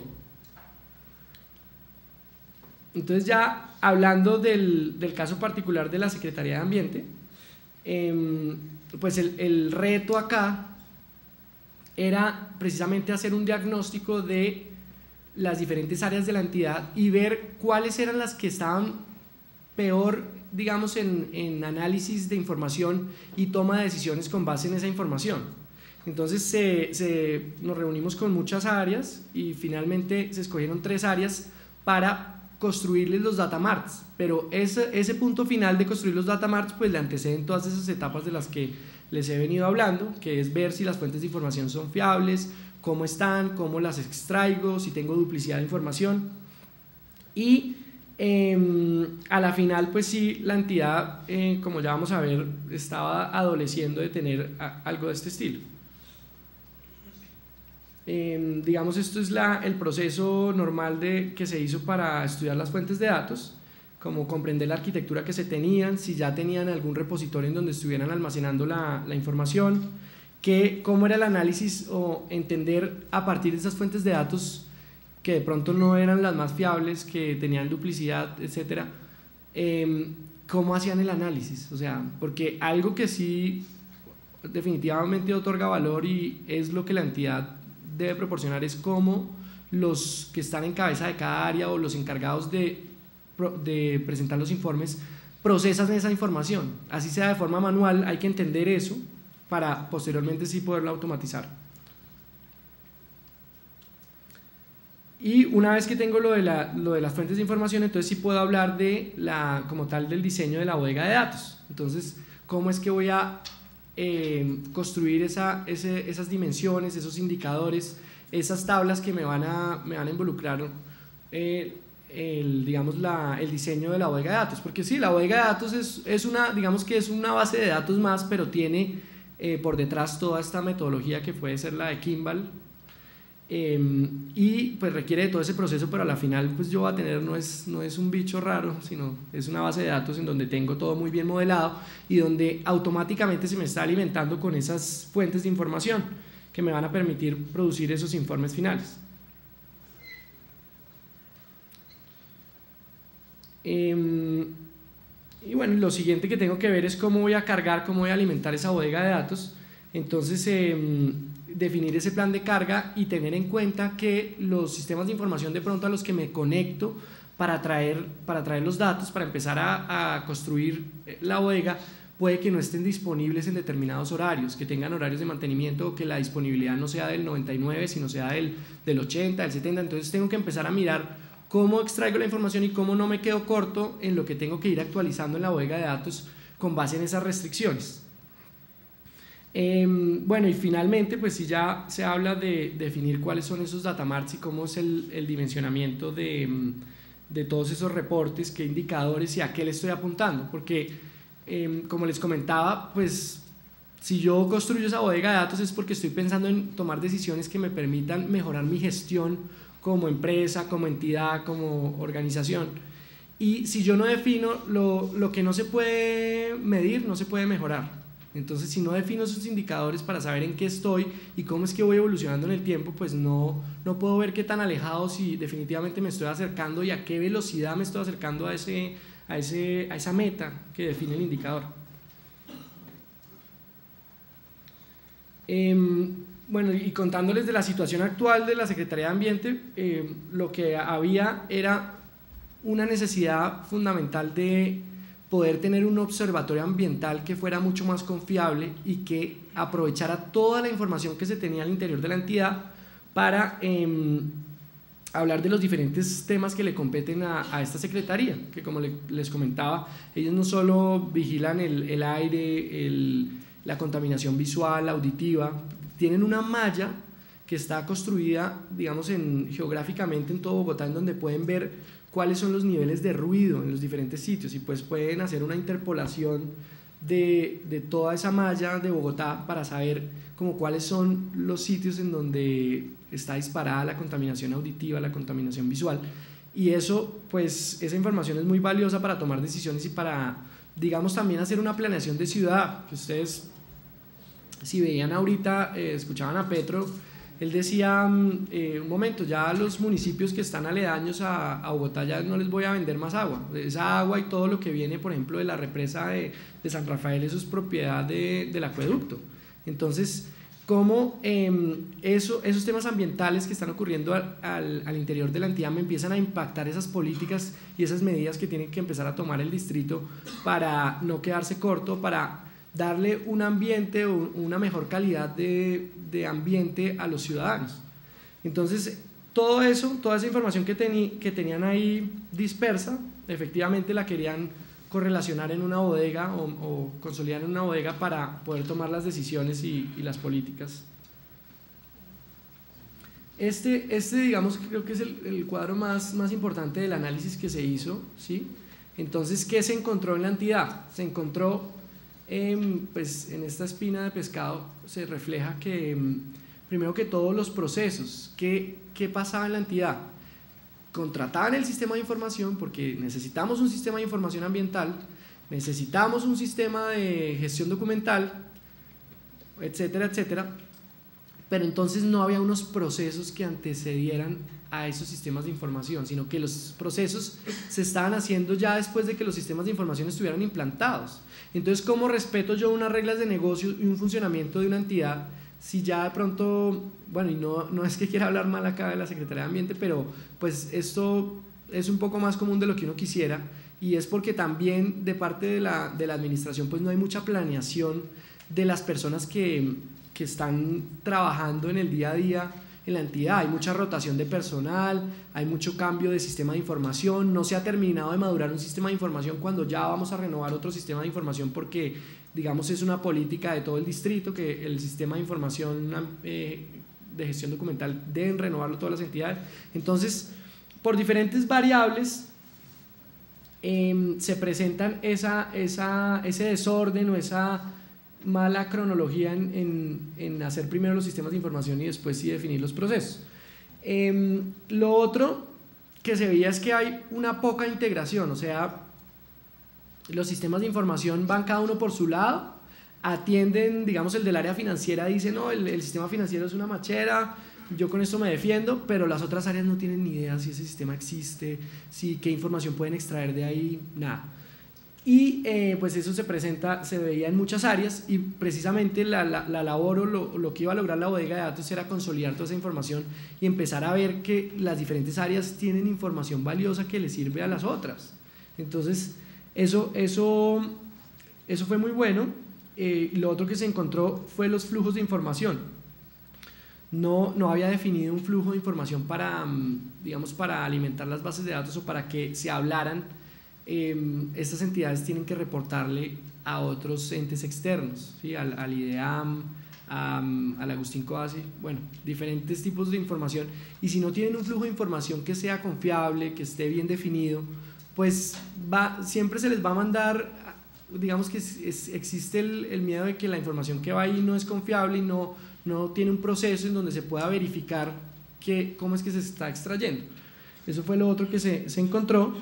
Entonces, ya hablando del, del caso particular de la Secretaría de Ambiente, eh, pues el, el reto acá era precisamente hacer un diagnóstico de las diferentes áreas de la entidad y ver cuáles eran las que estaban peor, digamos, en, en análisis de información y toma de decisiones con base en esa información. Entonces se, se, nos reunimos con muchas áreas y finalmente se escogieron tres áreas para construirles los data marts, pero ese, ese punto final de construir los data marts pues le anteceden todas esas etapas de las que les he venido hablando, que es ver si las fuentes de información son fiables, cómo están, cómo las extraigo, si tengo duplicidad de información, y eh, a la final pues sí, la entidad, eh, como ya vamos a ver, estaba adoleciendo de tener a, algo de este estilo. Eh, digamos, esto es la, el proceso normal de, que se hizo para estudiar las fuentes de datos, como comprender la arquitectura que se tenían, si ya tenían algún repositorio en donde estuvieran almacenando la, la información, que, cómo era el análisis o entender a partir de esas fuentes de datos que de pronto no eran las más fiables, que tenían duplicidad, etcétera, eh, cómo hacían el análisis. O sea, porque algo que sí definitivamente otorga valor y es lo que la entidad debe proporcionar es cómo los que están en cabeza de cada área o los encargados de, de presentar los informes procesan esa información, así sea de forma manual. Hay que entender eso para posteriormente sí poderlo automatizar. Y una vez que tengo lo de, la, lo de las fuentes de información, entonces sí puedo hablar de la, como tal, del diseño de la bodega de datos. Entonces, ¿cómo es que voy a eh, construir esa, ese, esas dimensiones, esos indicadores, esas tablas que me van a, me van a involucrar eh, el, digamos, la, el diseño de la bodega de datos, porque sí, la bodega de datos es, es una, digamos que es una base de datos más, pero tiene eh, por detrás toda esta metodología que puede ser la de Kimball, eh, y pues requiere de todo ese proceso, pero a la final pues yo voy a tener, no es, no es un bicho raro, sino es una base de datos en donde tengo todo muy bien modelado y donde automáticamente se me está alimentando con esas fuentes de información que me van a permitir producir esos informes finales. Eh, y bueno, lo siguiente que tengo que ver es cómo voy a cargar, cómo voy a alimentar esa bodega de datos. Entonces, eh, definir ese plan de carga y tener en cuenta que los sistemas de información de pronto a los que me conecto para traer, para traer los datos, para empezar a, a construir la bodega, puede que no estén disponibles en determinados horarios, que tengan horarios de mantenimiento o que la disponibilidad no sea del noventa y nueve, sino sea del, del ochenta, del setenta. Entonces tengo que empezar a mirar cómo extraigo la información y cómo no me quedo corto en lo que tengo que ir actualizando en la bodega de datos con base en esas restricciones. Eh, bueno, y finalmente, pues si ya se habla de definir cuáles son esos datamarts y cómo es el, el dimensionamiento de, de todos esos reportes, qué indicadores y a qué le estoy apuntando, porque eh, como les comentaba, pues si yo construyo esa bodega de datos es porque estoy pensando en tomar decisiones que me permitan mejorar mi gestión como empresa, como entidad, como organización. Y si yo no defino lo, lo que no se puede medir, no se puede mejorar. Entonces, si no defino esos indicadores para saber en qué estoy y cómo es que voy evolucionando en el tiempo, pues no, no puedo ver qué tan alejado, si definitivamente me estoy acercando y a qué velocidad me estoy acercando a, ese, a, ese, a esa meta que define el indicador. Eh, bueno, y contándoles de la situación actual de la Secretaría de Ambiente, eh, lo que había era una necesidad fundamental de poder tener un observatorio ambiental que fuera mucho más confiable y que aprovechara toda la información que se tenía al interior de la entidad para eh, hablar de los diferentes temas que le competen a, a esta secretaría, que como le, les comentaba, ellos no solo vigilan el, el aire, el, la contaminación visual, auditiva, tienen una malla que está construida, digamos, en, geográficamente en todo Bogotá, en donde pueden ver cuáles son los niveles de ruido en los diferentes sitios y pues pueden hacer una interpolación de, de toda esa malla de Bogotá para saber como cuáles son los sitios en donde está disparada la contaminación auditiva, la contaminación visual, y eso, pues esa información es muy valiosa para tomar decisiones y para, digamos, también hacer una planeación de ciudad. Que ustedes, si veían ahorita, eh, escuchaban a Petro, él decía, eh, un momento, ya a los municipios que están aledaños a, a Bogotá ya no les voy a vender más agua. Esa agua y todo lo que viene, por ejemplo, de la represa de, de San Rafael, eso es propiedad de, del acueducto. Entonces, cómo eh, eso, esos temas ambientales que están ocurriendo al, al, al interior de la entidad me empiezan a impactar esas políticas y esas medidas que tiene que empezar a tomar el distrito para no quedarse corto, para darle un ambiente o una mejor calidad de, de ambiente a los ciudadanos. Entonces, todo eso, toda esa información que, tení, que tenían ahí dispersa, efectivamente la querían correlacionar en una bodega o, o consolidar en una bodega para poder tomar las decisiones y, y las políticas. Este, este, digamos, creo que es el, el cuadro más, más importante del análisis que se hizo, ¿sí? Entonces, ¿qué se encontró en la entidad? Se encontró Eh, pues en esta espina de pescado se refleja que eh, primero que todos los procesos, ¿qué, qué pasaba en la entidad? Contrataban el sistema de información porque necesitamos un sistema de información ambiental, necesitamos un sistema de gestión documental, etcétera, etcétera, pero entonces no había unos procesos que antecedieran a esos sistemas de información, sino que los procesos se estaban haciendo ya después de que los sistemas de información estuvieran implantados. Entonces, ¿cómo respeto yo unas reglas de negocio y un funcionamiento de una entidad si ya de pronto, bueno, y no, no es que quiera hablar mal acá de la Secretaría de Ambiente, pero pues esto es un poco más común de lo que uno quisiera, y es porque también de parte de la, de la administración pues no hay mucha planeación de las personas que, que están trabajando en el día a día en la entidad. Hay mucha rotación de personal, hay mucho cambio de sistema de información, no se ha terminado de madurar un sistema de información cuando ya vamos a renovar otro sistema de información porque digamos, es una política de todo el distrito, que el sistema de información eh, de gestión documental deben renovarlo todas las entidades. Entonces, por diferentes variables eh, se presentan esa, esa, ese desorden o esa mala cronología en, en, en hacer primero los sistemas de información y después sí definir los procesos. Eh, lo otro que se veía es que hay una poca integración, o sea, los sistemas de información van cada uno por su lado, atienden, digamos, el del área financiera dice, no, el, el sistema financiero es una machera, yo con esto me defiendo, pero las otras áreas no tienen ni idea si ese sistema existe, si, qué información pueden extraer de ahí, nada. Y eh, pues eso se presenta, se veía en muchas áreas y precisamente la, la, la labor o lo, lo que iba a lograr la bodega de datos era consolidar toda esa información y empezar a ver que las diferentes áreas tienen información valiosa que le sirve a las otras. Entonces eso, eso, eso fue muy bueno. Eh, lo otro que se encontró fue los flujos de información. No, no había definido un flujo de información para, digamos, para alimentar las bases de datos o para que se hablaran. Eh, estas entidades tienen que reportarle a otros entes externos, ¿sí? al, al IDEAM, a, al Agustín Coasi, bueno, diferentes tipos de información, y si no tienen un flujo de información que sea confiable, que esté bien definido, pues va, siempre se les va a mandar, digamos que es, es, existe el, el miedo de que la información que va ahí no es confiable y no, no tiene un proceso en donde se pueda verificar que, cómo es que se está extrayendo. Eso fue lo otro que se, se encontró.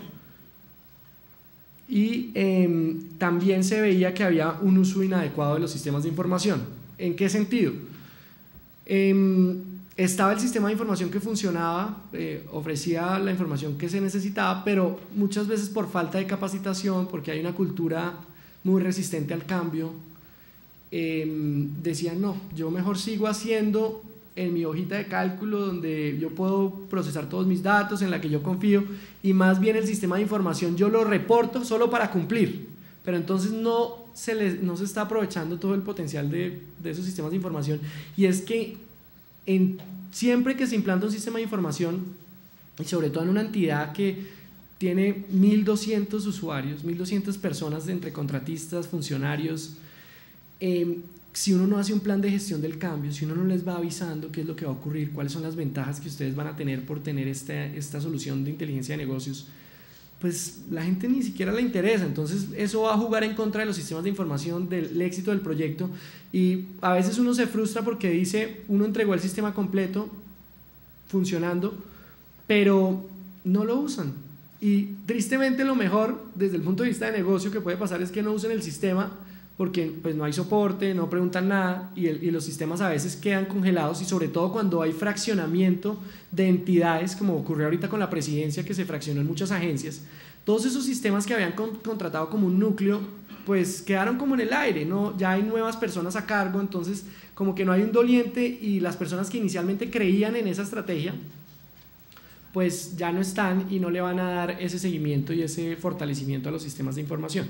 Y eh, también se veía que había un uso inadecuado de los sistemas de información. ¿En qué sentido? Eh, estaba el sistema de información que funcionaba, eh, ofrecía la información que se necesitaba, pero muchas veces por falta de capacitación, porque hay una cultura muy resistente al cambio, eh, decían no, yo mejor sigo haciendo en mi hojita de cálculo donde yo puedo procesar todos mis datos, en la que yo confío, y más bien el sistema de información yo lo reporto solo para cumplir, pero entonces no se, les, no se está aprovechando todo el potencial de, de esos sistemas de información. Y es que en, siempre que se implanta un sistema de información, y sobre todo en una entidad que tiene mil doscientos usuarios, mil doscientas personas entre contratistas, funcionarios, eh, si uno no hace un plan de gestión del cambio, si uno no les va avisando qué es lo que va a ocurrir, cuáles son las ventajas que ustedes van a tener por tener esta, esta solución de inteligencia de negocios, pues la gente ni siquiera le interesa. Entonces eso va a jugar en contra de los sistemas de información, del éxito del proyecto, y a veces uno se frustra porque dice, uno entregó el sistema completo funcionando, pero no lo usan. Y tristemente lo mejor desde el punto de vista de negocio que puede pasar es que no usen el sistema porque pues no hay soporte, no preguntan nada, y, el, y los sistemas a veces quedan congelados, y sobre todo cuando hay fraccionamiento de entidades, como ocurrió ahorita con la presidencia, que se fraccionó en muchas agencias. Todos esos sistemas que habían con, contratado como un núcleo pues quedaron como en el aire, ¿no? Ya hay nuevas personas a cargo, entonces como que no hay un doliente, y las personas que inicialmente creían en esa estrategia pues ya no están y no le van a dar ese seguimiento y ese fortalecimiento a los sistemas de información.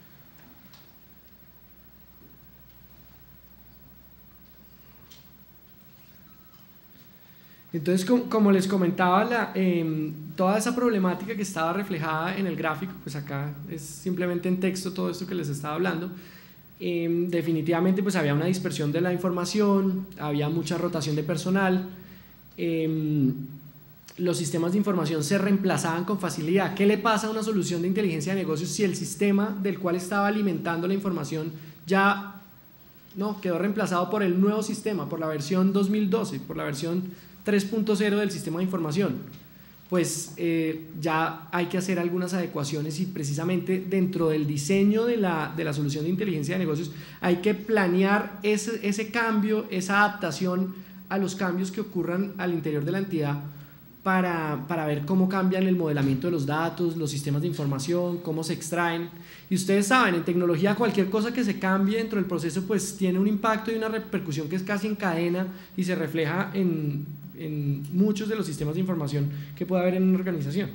Entonces, como, como les comentaba, la, eh, toda esa problemática que estaba reflejada en el gráfico, pues acá es simplemente en texto todo esto que les estaba hablando. Eh, definitivamente pues había una dispersión de la información, había mucha rotación de personal, eh, los sistemas de información se reemplazaban con facilidad. ¿Qué le pasa a una solución de inteligencia de negocios si el sistema del cual estaba alimentando la información ya no, quedó reemplazado por el nuevo sistema, por la versión dos mil doce, por la versión tres punto cero del sistema de información? Pues eh, ya hay que hacer algunas adecuaciones, y precisamente dentro del diseño de la, de la solución de inteligencia de negocios hay que planear ese, ese cambio, esa adaptación a los cambios que ocurran al interior de la entidad, para, para ver cómo cambian el modelamiento de los datos, los sistemas de información, cómo se extraen. Y ustedes saben, en tecnología cualquier cosa que se cambie dentro del proceso pues tiene un impacto y una repercusión que es casi en cadena y se refleja en, en muchos de los sistemas de información que puede haber en una organización.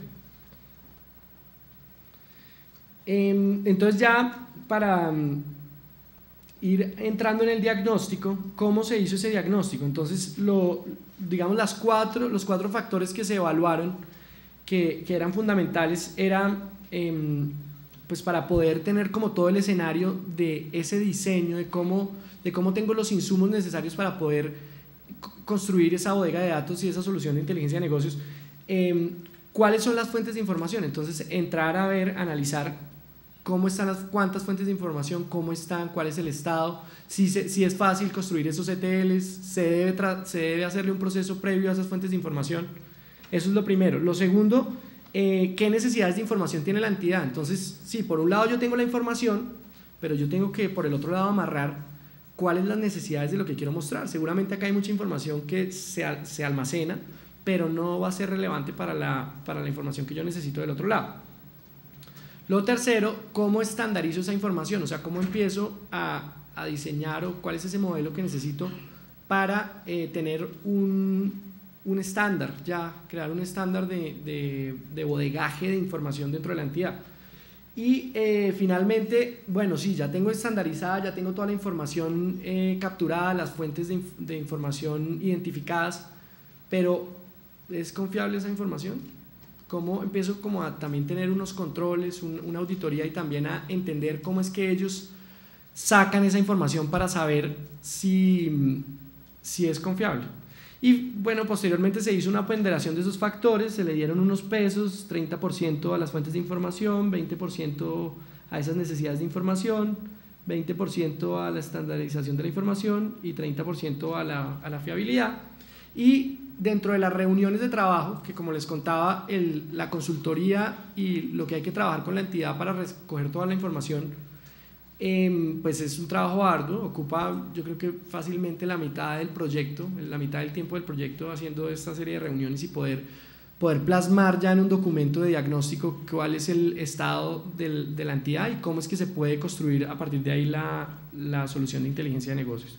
Entonces, ya para ir entrando en el diagnóstico, ¿cómo se hizo ese diagnóstico? Entonces, lo, digamos, las cuatro, los cuatro factores que se evaluaron, que, que eran fundamentales, eran eh, pues para poder tener como todo el escenario de ese diseño, de cómo, de cómo tengo los insumos necesarios para poder construir esa bodega de datos y esa solución de inteligencia de negocios, eh, ¿cuáles son las fuentes de información? Entonces, entrar a ver, analizar cómo están las, cuántas fuentes de información, cómo están, cuál es el estado, si, se, si es fácil construir esos E T Ls, se debe, tra se debe hacerle un proceso previo a esas fuentes de información. Eso es lo primero. Lo segundo, eh, ¿qué necesidades de información tiene la entidad? Entonces, sí, por un lado yo tengo la información, pero yo tengo que por el otro lado amarrar cuáles son las necesidades de lo que quiero mostrar. Seguramente acá hay mucha información que se, se almacena, pero no va a ser relevante para la, para la información que yo necesito del otro lado. Lo tercero, ¿cómo estandarizo esa información? O sea, ¿cómo empiezo a, a diseñar o cuál es ese modelo que necesito para eh, tener un, un estándar, ya crear un estándar de, de, de bodegaje de información dentro de la entidad? Y eh, finalmente, bueno, sí, ya tengo estandarizada, ya tengo toda la información eh, capturada, las fuentes de, de información identificadas, pero ¿es confiable esa información? ¿Cómo empiezo como a también tener unos controles, un, una auditoría y también a entender cómo es que ellos sacan esa información para saber si, si es confiable? Y bueno, posteriormente se hizo una ponderación de esos factores, se le dieron unos pesos, treinta por ciento a las fuentes de información, veinte por ciento a esas necesidades de información, veinte por ciento a la estandarización de la información y treinta por ciento a la, a la fiabilidad. Y dentro de las reuniones de trabajo, que como les contaba, el, la consultoría y lo que hay que trabajar con la entidad para recoger toda la información, eh, pues es un trabajo arduo, ocupa yo creo que fácilmente la mitad del proyecto, la mitad del tiempo del proyecto haciendo esta serie de reuniones y poder, poder plasmar ya en un documento de diagnóstico cuál es el estado del, de la entidad y cómo es que se puede construir a partir de ahí la, la solución de inteligencia de negocios.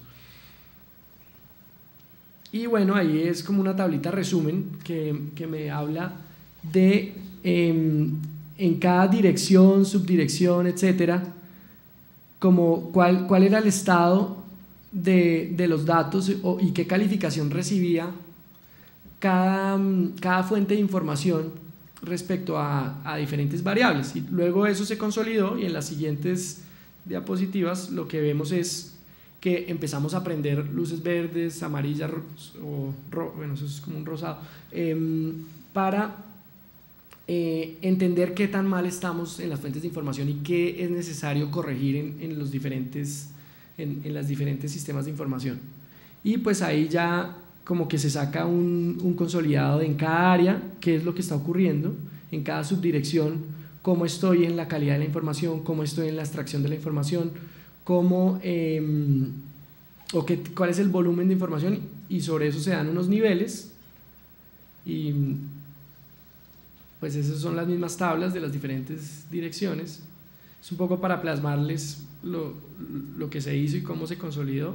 Y bueno, ahí es como una tablita resumen que, que me habla de eh, en cada dirección, subdirección, etcétera, como cuál, cuál era el estado de, de los datos o, y qué calificación recibía cada, cada fuente de información respecto a, a diferentes variables. Y luego eso se consolidó y en las siguientes diapositivas lo que vemos es que empezamos a aprender luces verdes, amarillas o ro, bueno, eso es como un rosado, eh, para eh, entender qué tan mal estamos en las fuentes de información y qué es necesario corregir en, en los diferentes, en, en las diferentes sistemas de información. Y pues ahí ya como que se saca un, un consolidado de en cada área, qué es lo que está ocurriendo, en cada subdirección, cómo estoy en la calidad de la información, cómo estoy en la extracción de la información, cómo, eh, o qué, cuál es el volumen de información, y sobre eso se dan unos niveles y pues esas son las mismas tablas de las diferentes direcciones. Es un poco para plasmarles lo, lo que se hizo y cómo se consolidó.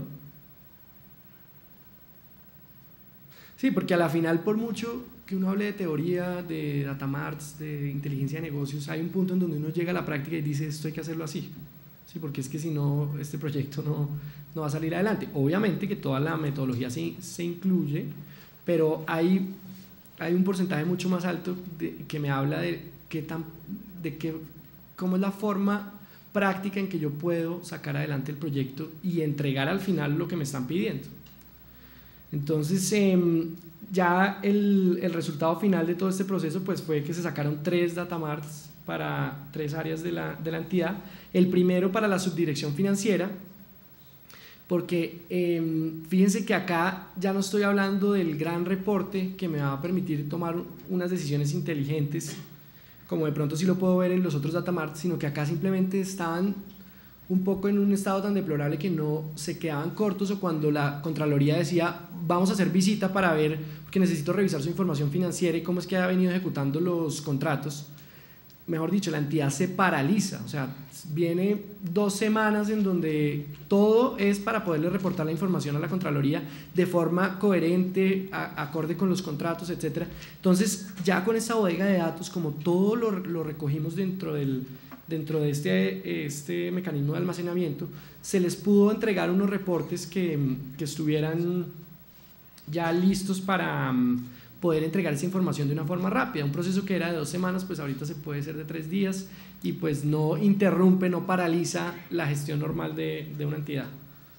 Sí, porque a la final, por mucho que uno hable de teoría, de data marts, de inteligencia de negocios, hay un punto en donde uno llega a la práctica y dice esto hay que hacerlo así. Sí, porque es que si no, este proyecto no, no va a salir adelante. Obviamente que toda la metodología se, se incluye, pero hay, hay un porcentaje mucho más alto de, que me habla de, qué tan, de qué, cómo es la forma práctica en que yo puedo sacar adelante el proyecto y entregar al final lo que me están pidiendo. Entonces, eh, ya el, el resultado final de todo este proceso pues, fue que se sacaron tres datamarts para tres áreas de la, de la entidad. El primero para la subdirección financiera, porque eh, fíjense que acá ya no estoy hablando del gran reporte que me va a permitir tomar unas decisiones inteligentes, como de pronto sí lo puedo ver en los otros datamarts, sino que acá simplemente estaban un poco en un estado tan deplorable que no se quedaban cortos, o cuando la Contraloría decía vamos a hacer visita para ver, porque necesito revisar su información financiera y cómo es que ha venido ejecutando los contratos. Mejor dicho, la entidad se paraliza, o sea, viene dos semanas en donde todo es para poderle reportar la información a la Contraloría de forma coherente, a, acorde con los contratos, etcétera. Entonces, ya con esta bodega de datos, como todo lo, lo recogimos dentro, del, dentro de este, este mecanismo de almacenamiento, se les pudo entregar unos reportes que, que estuvieran ya listos para, poder entregar esa información de una forma rápida. Un proceso que era de dos semanas, pues ahorita se puede hacer de tres días y pues no interrumpe, no paraliza la gestión normal de, de una entidad.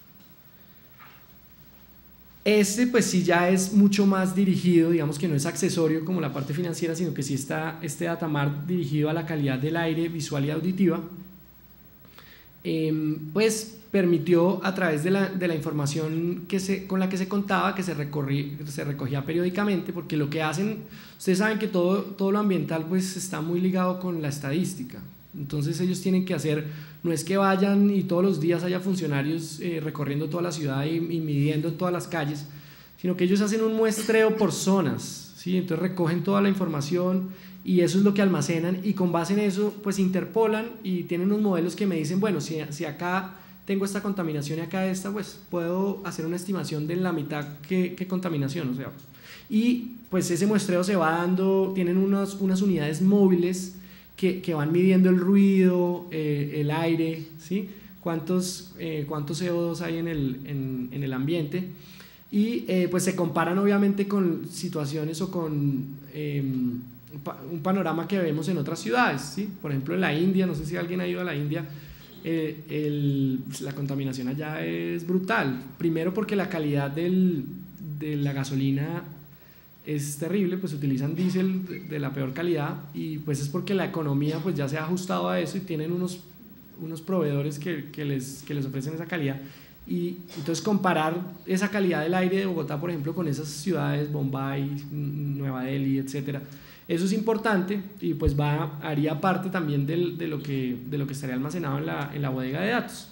Este pues sí ya es mucho más dirigido, digamos que no es accesorio como la parte financiera, sino que sí está este datamart dirigido a la calidad del aire visual y auditiva. Eh, pues permitió a través de la, de la información que se, con la que se contaba, que se, recorrí, se recogía periódicamente, porque lo que hacen, ustedes saben que todo, todo lo ambiental pues está muy ligado con la estadística. Entonces ellos tienen que hacer, no es que vayan y todos los días haya funcionarios eh, recorriendo toda la ciudad y, y midiendo en todas las calles, sino que ellos hacen un muestreo por zonas, ¿sí? Entonces recogen toda la información y eso es lo que almacenan, y con base en eso pues interpolan y tienen unos modelos que me dicen, bueno, si, si acá tengo esta contaminación y acá esta, pues puedo hacer una estimación de la mitad que, que contaminación, o sea, y pues ese muestreo se va dando, tienen unas, unas unidades móviles que, que van midiendo el ruido, eh, el aire, ¿sí? Cuántos, eh, cuántos C O dos hay en el, en, en el ambiente, y eh, pues se comparan obviamente con situaciones o con eh, un panorama que vemos en otras ciudades, ¿sí? Por ejemplo en la India, no sé si alguien ha ido a la India, eh, el, la contaminación allá es brutal, primero porque la calidad del, de la gasolina es terrible, pues utilizan diésel de, de la peor calidad, y pues es porque la economía pues ya se ha ajustado a eso y tienen unos, unos proveedores que, que, les, que les ofrecen esa calidad. Y entonces comparar esa calidad del aire de Bogotá, por ejemplo, con esas ciudades, Bombay, Nueva Delhi, etcétera, eso es importante y pues va, haría parte también del, de, lo que, de lo que estaría almacenado en la, en la bodega de datos.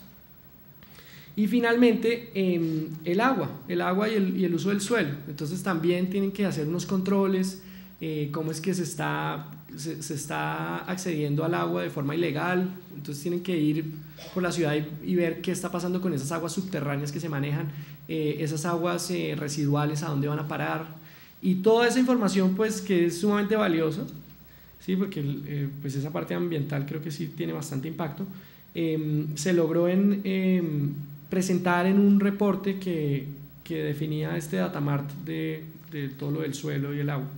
Y finalmente, eh, el agua, el agua y el, y el uso del suelo. Entonces también tienen que hacer unos controles, eh, cómo es que se está, se, se está accediendo al agua de forma ilegal. Entonces tienen que ir por la ciudad y, y ver qué está pasando con esas aguas subterráneas que se manejan, eh, esas aguas eh, residuales, a dónde van a parar. Y toda esa información pues que es sumamente valiosa, ¿sí? Porque eh, pues esa parte ambiental creo que sí tiene bastante impacto, eh, se logró en... Eh, presentar en un reporte que, que definía este datamart de, de todo lo del suelo y el agua.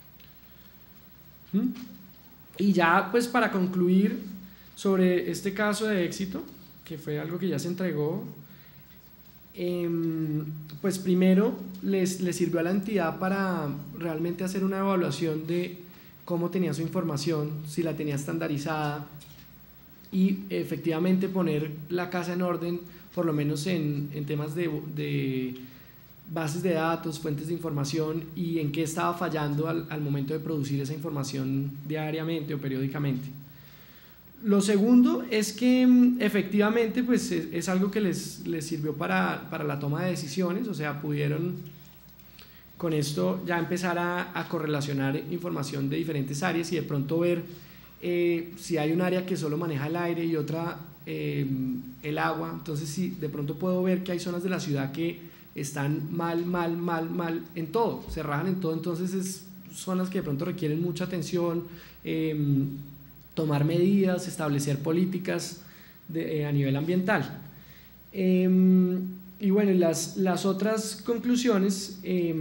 ¿Mm? Y ya pues para concluir sobre este caso de éxito, que fue algo que ya se entregó, eh, pues primero les, les sirvió a la entidad para realmente hacer una evaluación de cómo tenía su información, si la tenía estandarizada, y efectivamente poner la casa en orden, por lo menos en, en temas de, de bases de datos, fuentes de información, y en qué estaba fallando al, al momento de producir esa información diariamente o periódicamente. Lo segundo es que efectivamente pues es, es algo que les, les sirvió para, para la toma de decisiones, o sea, pudieron con esto ya empezar a, a correlacionar información de diferentes áreas y de pronto ver eh, si hay un área que solo maneja el aire y otra Eh, el agua. Entonces sí, de pronto puedo ver que hay zonas de la ciudad que están mal, mal, mal, mal en todo, se rajan en todo, entonces es zonas que de pronto requieren mucha atención, eh, tomar medidas, establecer políticas de, eh, a nivel ambiental. Eh, y bueno, las, las otras conclusiones eh,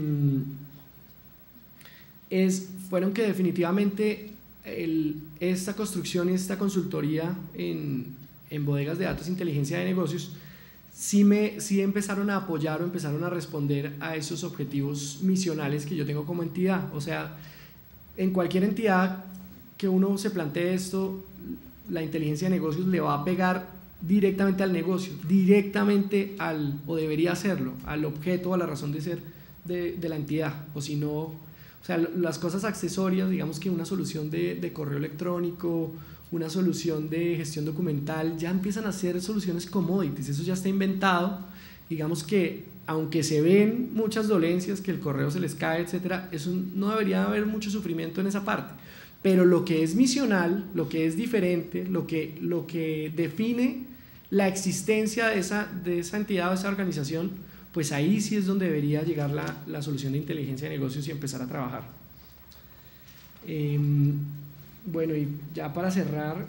es, fueron que definitivamente el, esta construcción y esta consultoría en en bodegas de datos e inteligencia de negocios, sí, me, sí empezaron a apoyar o empezaron a responder a esos objetivos misionales que yo tengo como entidad. O sea, en cualquier entidad que uno se plantee esto, la inteligencia de negocios le va a pegar directamente al negocio, directamente al, o debería hacerlo, al objeto, a la razón de ser de, de la entidad, o si no, o sea, las cosas accesorias, digamos que una solución de, de correo electrónico, una solución de gestión documental, ya empiezan a ser soluciones commodities, eso ya está inventado, digamos que aunque se ven muchas dolencias, que el correo se les cae, etcétera, eso no debería haber mucho sufrimiento en esa parte, pero lo que es misional, lo que es diferente, lo que, lo que define la existencia de esa, de esa entidad o esa organización, pues ahí sí es donde debería llegar la, la solución de inteligencia de negocios y empezar a trabajar. Eh, Bueno, y ya para cerrar,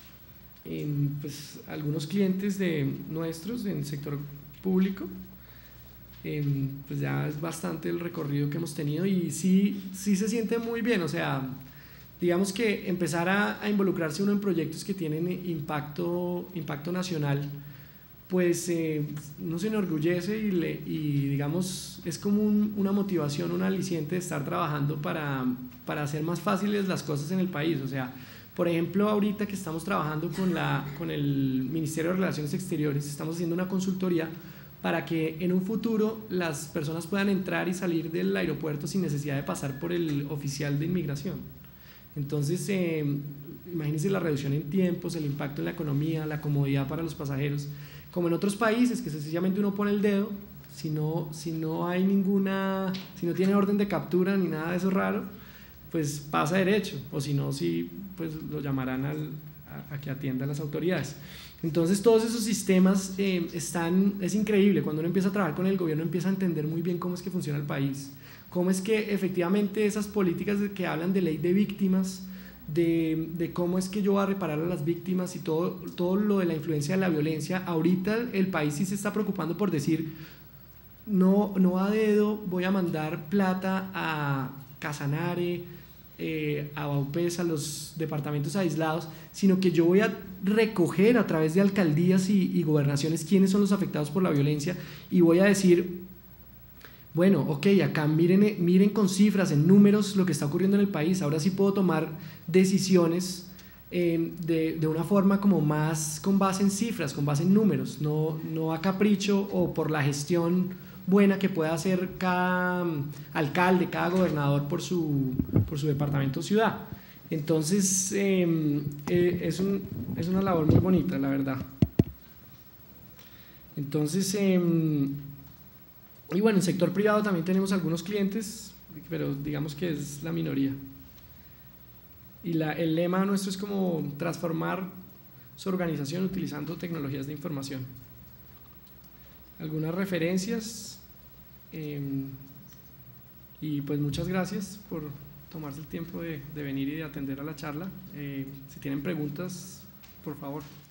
eh, pues algunos clientes de nuestros en el sector público, eh, pues ya es bastante el recorrido que hemos tenido y sí, sí se siente muy bien, o sea, digamos que empezar a, a involucrarse uno en proyectos que tienen impacto, impacto nacional, pues eh, uno se enorgullece y, le, y digamos es como un, una motivación, un aliciente de estar trabajando para, para hacer más fáciles las cosas en el país. O sea, por ejemplo, ahorita que estamos trabajando con, la, con el Ministerio de Relaciones Exteriores, estamos haciendo una consultoría para que en un futuro las personas puedan entrar y salir del aeropuerto sin necesidad de pasar por el oficial de inmigración. Entonces, eh, imagínense la reducción en tiempos, el impacto en la economía, la comodidad para los pasajeros, como en otros países que sencillamente uno pone el dedo, si no, si no hay ninguna, si no tiene orden de captura ni nada de eso raro, pues pasa derecho, o si no, sí, pues lo llamarán al, a, a que atienda a las autoridades. Entonces todos esos sistemas eh, están, es increíble, cuando uno empieza a trabajar con el gobierno empieza a entender muy bien cómo es que funciona el país, cómo es que efectivamente esas políticas de que hablan de ley de víctimas, de, de cómo es que yo voy a reparar a las víctimas y todo, todo lo de la influencia de la violencia, ahorita el país sí se está preocupando por decir, no, no a dedo voy a mandar plata a Casanare, eh, a Baupés, a los departamentos aislados, sino que yo voy a recoger a través de alcaldías y, y gobernaciones quiénes son los afectados por la violencia y voy a decir, bueno, ok, acá miren, miren con cifras, en números lo que está ocurriendo en el país, ahora sí puedo tomar decisiones eh, de, de una forma como más con base en cifras, con base en números, no, no a capricho o por la gestión buena que pueda hacer cada alcalde, cada gobernador por su, por su departamento o ciudad. Entonces eh, eh, es, un, es una labor muy bonita, la verdad. Entonces, eh, y bueno, en el sector privado también tenemos algunos clientes, pero digamos que es la minoría. Y la, el lema nuestro es como transformar su organización utilizando tecnologías de información. Algunas referencias eh, y pues muchas gracias por tomarse el tiempo de, de venir y de atender a la charla. Eh, si tienen preguntas, por favor.